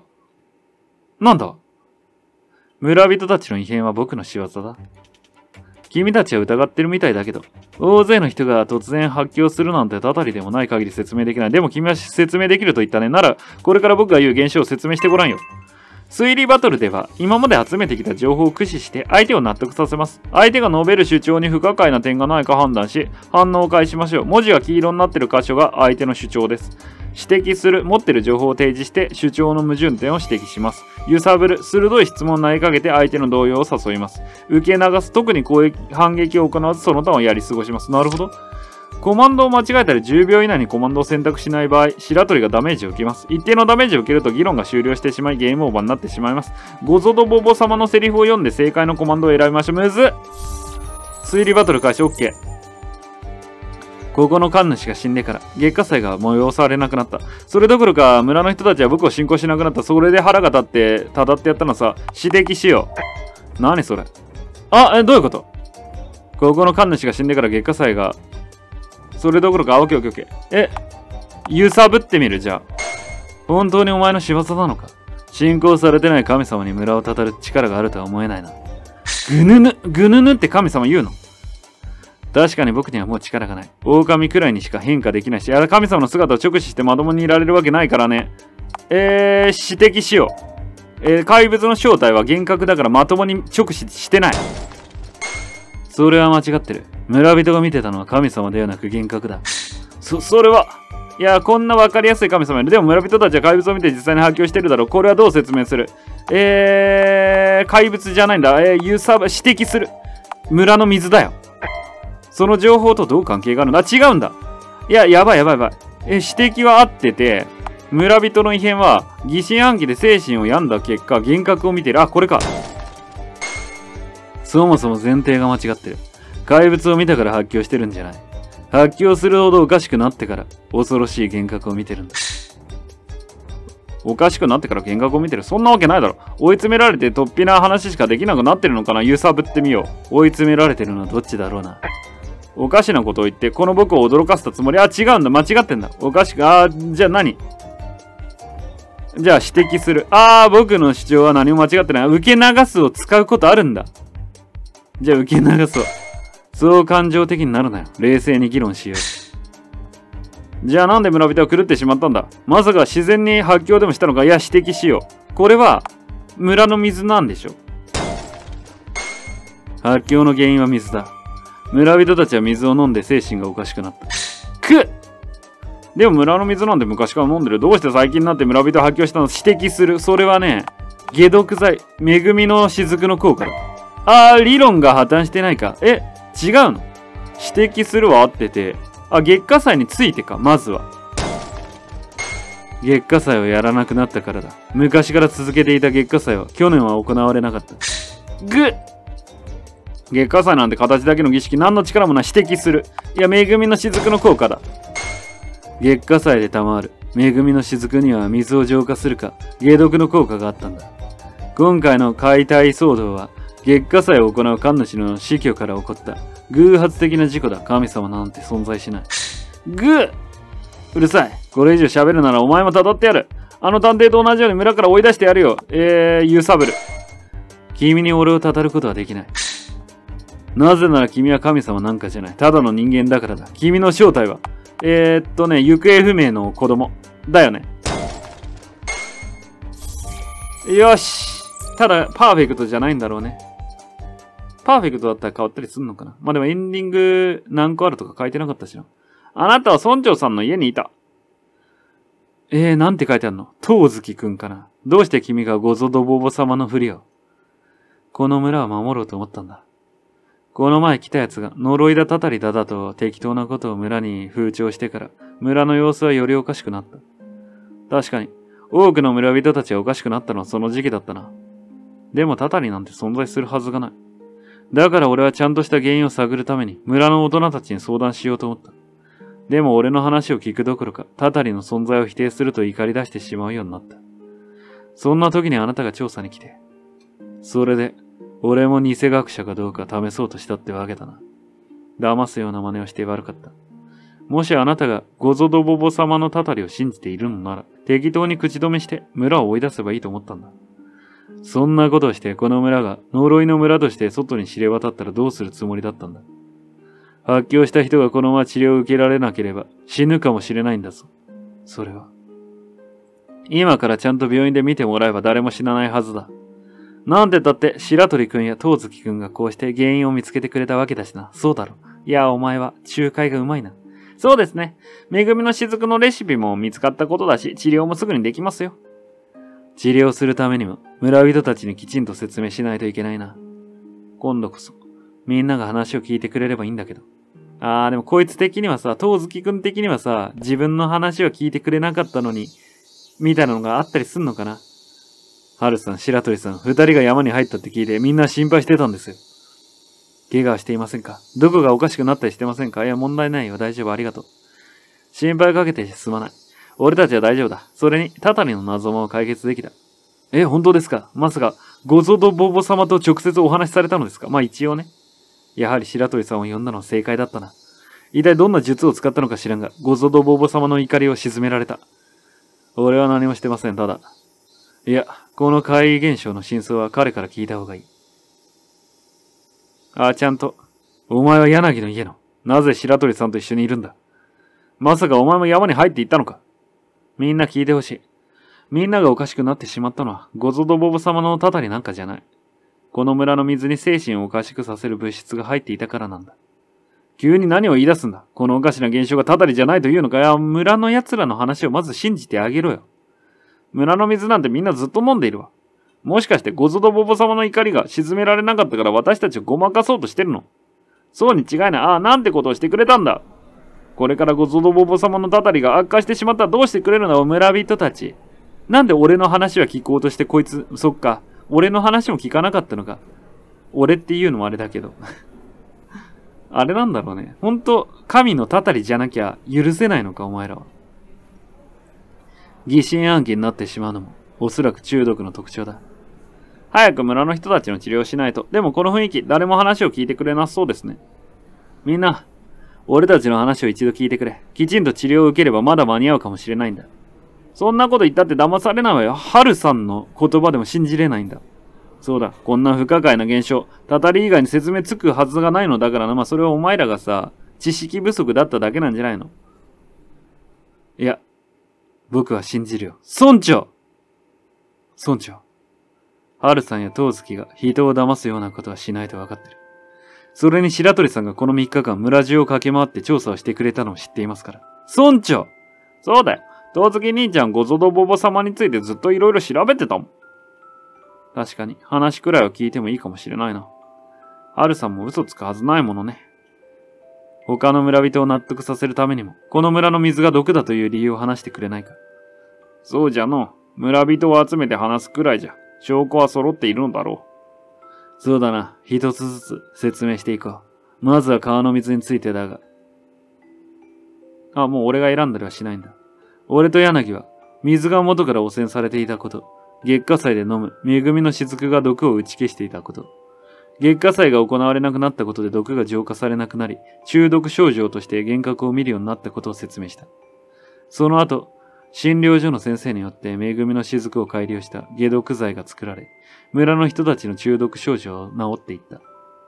村人たちの異変は僕の仕業だ。君たちは疑ってるみたいだけど、大勢の人が突然発狂するなんてたたりでもない限り説明できない。でも君は説明できると言ったね。なら、これから僕が言う現象を説明してごらんよ。推理バトルでは今まで集めてきた情報を駆使して相手を納得させます。相手が述べる主張に不可解な点がないか判断し、反応を返しましょう。文字が黄色になっている箇所が相手の主張です。指摘する、持っている情報を提示して主張の矛盾点を指摘します。揺さぶる、鋭い質問を投げかけて相手の動揺を誘います。受け流す、特に反撃を行わずその他をやり過ごします。なるほど。コマンドを間違えたり10秒以内にコマンドを選択しない場合、白鳥がダメージを受けます。一定のダメージを受けると議論が終了してしまいゲームオーバーになってしまいます。ゴゾドボボ様のセリフを読んで正解のコマンドを選びましょう。むずっ！推理バトル開始 OK。ここの神主が死んでから月下祭が催されなくなった。それどころか村の人たちは僕を信仰しなくなった。それで腹が立ってただってやったのさ。指摘しよう。何それ？どういうこと？ここの神主が死んでから月下祭がそれどころか、オッケーオッケーオッケー。揺さぶってみる、じゃあ。本当にお前の仕業なのか？信仰されてない神様に村をたたる力があるとは思えないな。ぐぬぬって神様言うの？確かに僕にはもう力がない。狼くらいにしか変化できないし、神様の姿を直視してまともにいられるわけないからね。指摘しよう。怪物の正体は幻覚だからまともに直視してない。それは間違ってる。村人が見てたのは神様ではなく幻覚だ。それは。いや、こんな分かりやすい神様いる。でも村人たちは怪物を見て実際に発狂してるだろう。これはどう説明する？怪物じゃないんだ。指摘する。村の水だよ。その情報とどう関係があるんだ？違うんだ。いや、やばい。 指摘は合ってて、村人の異変は疑心暗鬼で精神を病んだ結果、幻覚を見てる。あ、これか。そもそも前提が間違ってる。怪物を見たから発狂してるんじゃない。発狂するほどおかしくなってから恐ろしい幻覚を見てるんだ。おかしくなってから幻覚を見てる。そんなわけないだろ。追い詰められて突飛な話しかできなくなってるのかな。揺さぶってみよう。追い詰められてるのはどっちだろうな。おかしなことを言って、この僕を驚かせたつもり。あ、違うんだ。間違ってんだ。おかしく、じゃあ何？じゃあ指摘する。僕の主張は何も間違ってない。受け流すを使うことあるんだ。じゃあ受け流すわ。そう感情的になるなよ。冷静に議論しよう。じゃあなんで村人は狂ってしまったんだ。まさか自然に発狂でもしたのか。いや、指摘しよう。これは村の水なんでしょ。発狂の原因は水だ。村人たちは水を飲んで精神がおかしくなった。でも村の水なんて昔から飲んでる。どうして最近になって村人は発狂したの？指摘する。それはね、解毒剤、恵みの雫の効果だ。理論が破綻してないか。違うの？指摘するは合ってて、月下祭についてか、まずは。月下祭をやらなくなったからだ。昔から続けていた月下祭は去年は行われなかった。月下祭なんて形だけの儀式、何の力もない。指摘する。いや、恵みの雫の効果だ。月下祭で賜る恵みの雫には水を浄化するか、解毒の効果があったんだ。今回の解体騒動は、月下祭を行う神主の死去から起こった偶発的な事故だ。神様なんて存在しない。うるさい。これ以上喋るならお前も辿ってやる。あの探偵と同じように村から追い出してやるよ。揺さぶる。君に俺を語ることはできない。なぜなら君は神様なんかじゃない。ただの人間だからだ。君の正体は行方不明の子供だよね。よし。ただパーフェクトじゃないんだろうね。パーフェクトだったら変わったりすんのかな。まあでもエンディング何個あるとか書いてなかったしな。あなたは村長さんの家にいた。なんて書いてあるの？東月くんかな。どうして君がゴゾドボボ様のふりを？この村を守ろうと思ったんだ。この前来た奴が呪いだたたりだだと適当なことを村に風潮してから、村の様子はよりおかしくなった。確かに、多くの村人たちはおかしくなったのはその時期だったな。でもたたりなんて存在するはずがない。だから俺はちゃんとした原因を探るために村の大人たちに相談しようと思った。でも俺の話を聞くどころか、たたりの存在を否定すると怒り出してしまうようになった。そんな時にあなたが調査に来て、それで、俺も偽学者かどうか試そうとしたってわけだな。騙すような真似をして悪かった。もしあなたがゴゾドボボ様のたたりを信じているのなら、適当に口止めして村を追い出せばいいと思ったんだ。そんなことをしてこの村が呪いの村として外に知れ渡ったらどうするつもりだったんだ。発狂した人がこのまま治療を受けられなければ死ぬかもしれないんだぞ。それは。今からちゃんと病院で見てもらえば誰も死なないはずだ。なんてだって白鳥くんや東月くんがこうして原因を見つけてくれたわけだしな。そうだろ。いや、お前は仲介がうまいな。そうですね。恵みの雫のレシピも見つかったことだし、治療もすぐにできますよ。治療するためにも村人たちにきちんと説明しないといけないな。今度こそみんなが話を聞いてくれればいいんだけど。でもこいつ的にはさ、東月くん的にはさ、自分の話は聞いてくれなかったのに、みたいなのがあったりすんのかな。ハルさん、白鳥さん、二人が山に入ったって聞いてみんな心配してたんですよ。怪我はしていませんか？どこがおかしくなったりしてませんか？いや、問題ないよ。大丈夫。ありがとう。心配かけてすまない。俺たちは大丈夫だ。それに、たたりの謎も解決できた。本当ですか？まさか、ゴゾドボボ様と直接お話しされたのですか？まあ一応ね。やはり白鳥さんを呼んだのは正解だったな。一体どんな術を使ったのか知らんが、ゴゾドボボ様の怒りを鎮められた。俺は何もしてません。ただ。いや、この怪異現象の真相は彼から聞いた方がいい。ちゃんと。お前は柳の家の。なぜ白鳥さんと一緒にいるんだ？まさかお前も山に入っていったのか？みんな聞いてほしい。みんながおかしくなってしまったのは、ゴゾドボボ様のたたりなんかじゃない。この村の水に精神をおかしくさせる物質が入っていたからなんだ。急に何を言い出すんだ？このおかしな現象がたたりじゃないというのか？いや、村の奴らの話をまず信じてあげろよ。村の水なんてみんなずっと飲んでいるわ。もしかしてゴゾドボボ様の怒りが鎮められなかったから私たちをごまかそうとしてるの？そうに違いない。なんてことをしてくれたんだ。 これからごゾドボボ様のたたりが悪化してしまったらどうしてくれるの村人たち。なんで俺の話は聞こうとしてこいつ、そっか。俺の話も聞かなかったのか。俺っていうのもあれだけど。あれなんだろうね。ほんと、神のたたりじゃなきゃ許せないのか、お前らは。疑心暗鬼になってしまうのも、おそらく中毒の特徴だ。早く村の人たちの治療をしないと。でもこの雰囲気、誰も話を聞いてくれなそうですね。みんな、俺たちの話を一度聞いてくれ。きちんと治療を受ければまだ間に合うかもしれないんだ。そんなこと言ったって騙されないわよ。ハルさんの言葉でも信じれないんだ。そうだ、こんな不可解な現象、たたり以外に説明つくはずがないのだからな。まあそれはお前らがさ、知識不足だっただけなんじゃないの？いや、僕は信じるよ。村長！村長。ハルさんやトウズキが人を騙すようなことはしないと分かってる。それに白鳥さんがこの3日間村中を駆け回って調査をしてくれたのを知っていますから。村長！そうだよ。トウズキ兄ちゃんゴゾドボボ様についてずっといろいろ調べてたもん。確かに話くらいは聞いてもいいかもしれないな。ハルさんも嘘つくはずないものね。他の村人を納得させるためにも、この村の水が毒だという理由を話してくれないか。そうじゃの。村人を集めて話すくらいじゃ、証拠は揃っているのだろう。そうだな。一つずつ説明していこう。まずは川の水についてだが。あ、もう俺が選んだりはしないんだ。俺と柳は、水が元から汚染されていたこと。月下祭で飲む恵みの雫が毒を打ち消していたこと。月下祭が行われなくなったことで毒が浄化されなくなり、中毒症状として幻覚を見るようになったことを説明した。その後、診療所の先生によって恵みの雫を改良した解毒剤が作られ、村の人たちの中毒症状を治っていった。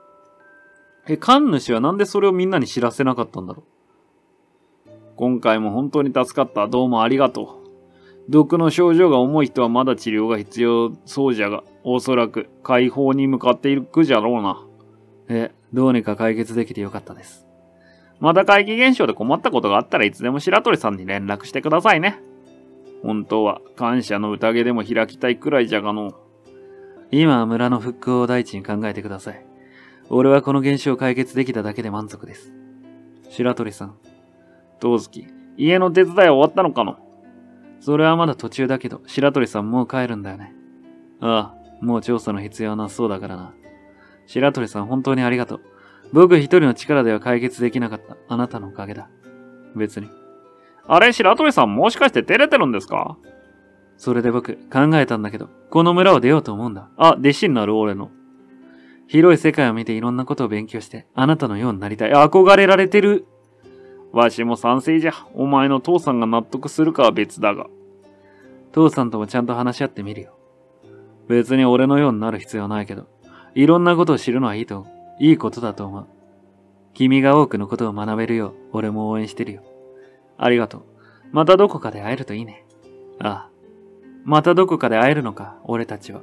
神主はなんでそれをみんなに知らせなかったんだろう。今回も本当に助かった。どうもありがとう。毒の症状が重い人はまだ治療が必要そうじゃが、おそらく解放に向かっていくじゃろうな。どうにか解決できてよかったです。また怪奇現象で困ったことがあったらいつでも白鳥さんに連絡してくださいね。本当は感謝の宴でも開きたいくらいじゃがの。今は村の復興を第一に考えてください。俺はこの現象を解決できただけで満足です。白鳥さん。トウズキ、家の手伝いは終わったのかの？それはまだ途中だけど、白鳥さんもう帰るんだよね。ああ、もう調査の必要なそうだからな。白鳥さん本当にありがとう。僕一人の力では解決できなかった。あなたのおかげだ。別に。あれ、白鳥さんもしかして照れてるんですか？それで僕考えたんだけど、この村を出ようと思うんだ。あ、弟子になる俺の。広い世界を見ていろんなことを勉強して、あなたのようになりたい。憧れられてる。わしも賛成じゃ。お前の父さんが納得するかは別だが。父さんともちゃんと話し合ってみるよ。別に俺のようになる必要はないけど、いろんなことを知るのはいいことだと思う。君が多くのことを学べるよう、俺も応援してるよ。ありがとう。またどこかで会えるといいね。ああ。またどこかで会えるのか、俺たちは。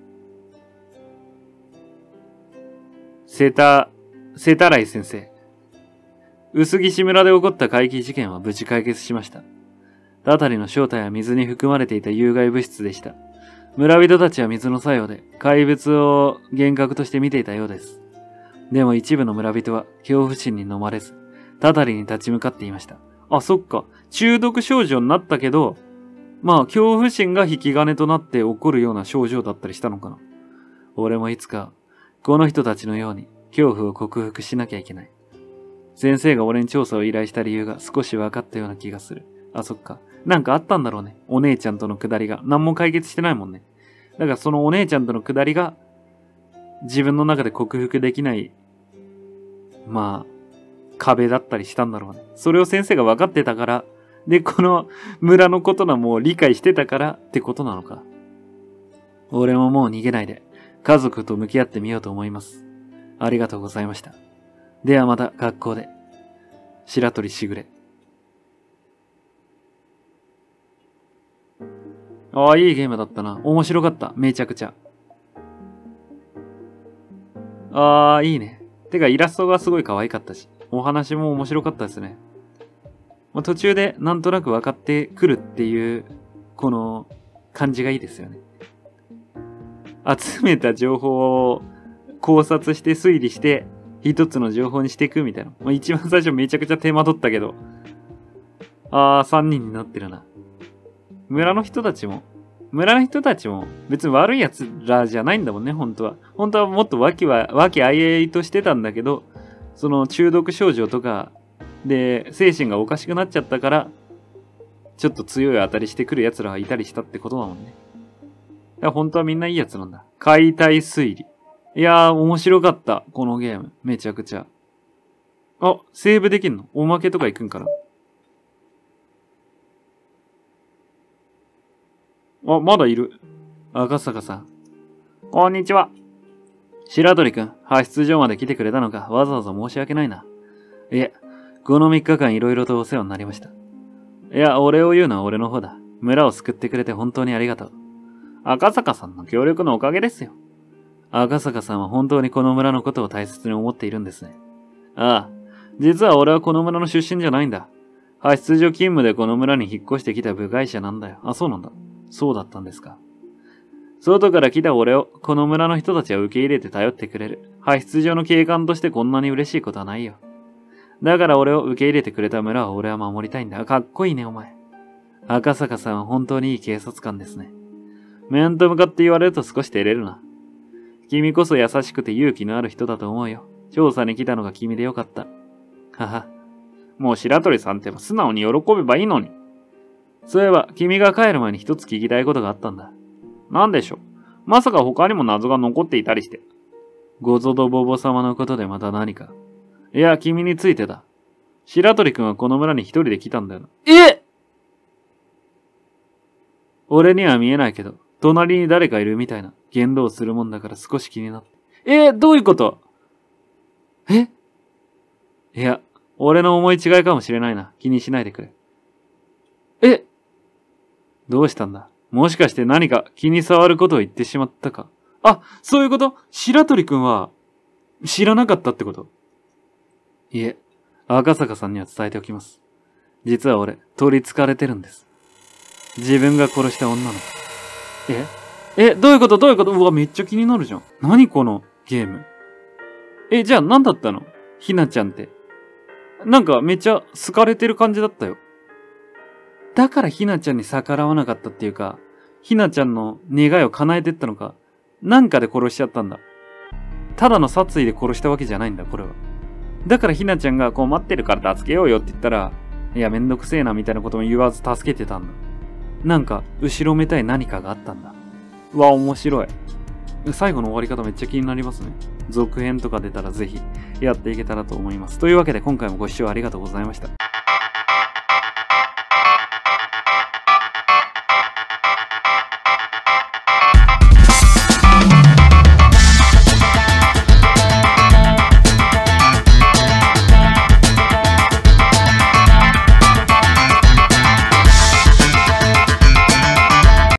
セタライ先生。薄岸村で起こった怪奇事件は無事解決しました。たたりの正体は水に含まれていた有害物質でした。村人たちは水の作用で怪物を幻覚として見ていたようです。でも一部の村人は恐怖心に飲まれず、たたりに立ち向かっていました。あ、そっか。中毒症状になったけど、まあ恐怖心が引き金となって起こるような症状だったりしたのかな。俺もいつか、この人たちのように恐怖を克服しなきゃいけない。先生が俺に調査を依頼した理由が少し分かったような気がする。あ、そっか。なんかあったんだろうね。お姉ちゃんとの下りが。何も解決してないもんね。だからそのお姉ちゃんとの下りが、自分の中で克服できない、まあ、壁だったりしたんだろうね。それを先生が分かってたから、で、この村のことなもう理解してたからってことなのか。俺ももう逃げないで、家族と向き合ってみようと思います。ありがとうございました。ではまた学校で。白鳥しぐれ。ああ、いいゲームだったな。面白かった。めちゃくちゃ。ああ、いいね。てかイラストがすごい可愛かったし、お話も面白かったですね。まあ、途中でなんとなく分かってくるっていう、この感じがいいですよね。集めた情報を考察して推理して、一つの情報にしていくみたいな。まあ、一番最初めちゃくちゃ手間取ったけど、 ああ、3人になってるな。村の人たちも別に悪い奴らじゃないんだもんね、本当は。本当はもっと和気あいあいとしてたんだけど、その中毒症状とかで精神がおかしくなっちゃったから、ちょっと強い当たりしてくる奴らがいたりしたってことだもんね。だから本当はみんないい奴なんだ。解体推理。いやー、面白かった。このゲーム。めちゃくちゃ。あ、セーブできんの？おまけとか行くんかな？あ、まだいる。赤坂さん。こんにちは。白鳥くん、派出所まで来てくれたのか、わざわざ申し訳ないな。いえ、この3日間いろいろとお世話になりました。いや、お礼を言うのは俺の方だ。村を救ってくれて本当にありがとう。赤坂さんの協力のおかげですよ。赤坂さんは本当にこの村のことを大切に思っているんですね。ああ、実は俺はこの村の出身じゃないんだ。派出所勤務でこの村に引っ越してきた部外者なんだよ。あ、そうなんだ。そうだったんですか。外から来た俺をこの村の人たちは受け入れて頼ってくれる。派出所の警官としてこんなに嬉しいことはないよ。だから俺を受け入れてくれた村は俺は守りたいんだ。かっこいいね、お前。赤坂さんは本当にいい警察官ですね。面と向かって言われると少し照れるな。君こそ優しくて勇気のある人だと思うよ。調査に来たのが君でよかった。はは。もう白鳥さんってば素直に喜べばいいのに。そういえば、君が帰る前に一つ聞きたいことがあったんだ。なんでしょう。まさか他にも謎が残っていたりして。ゴゾドボボ様のことでまた何か。いや、君についてだ。白鳥くんはこの村に一人で来たんだよな。え！俺には見えないけど、隣に誰かいるみたいな言動をするもんだから少し気になって。どういうこと？いや、俺の思い違いかもしれないな。気にしないでくれ。どうしたんだ？もしかして何か気に障ることを言ってしまったか？あ、そういうこと？白鳥くんは知らなかったってこと？いえ、赤坂さんには伝えておきます。実は俺、取り憑かれてるんです。自分が殺した女の子。どういうこと？うわ、めっちゃ気になるじゃん。何このゲーム。じゃあ何だったの？ひなちゃんって。なんかめっちゃ好かれてる感じだったよ。だからひなちゃんに逆らわなかったっていうか、ひなちゃんの願いを叶えてったのか、なんかで殺しちゃったんだ。ただの殺意で殺したわけじゃないんだ、これは。だからひなちゃんがこう待ってるから助けようよって言ったら、いやめんどくせえなみたいなことも言わず助けてたんだ。なんか、後ろめたい何かがあったんだ。うわ、面白い。最後の終わり方めっちゃ気になりますね。続編とか出たらぜひやっていけたらと思います。というわけで今回もご視聴ありがとうございました。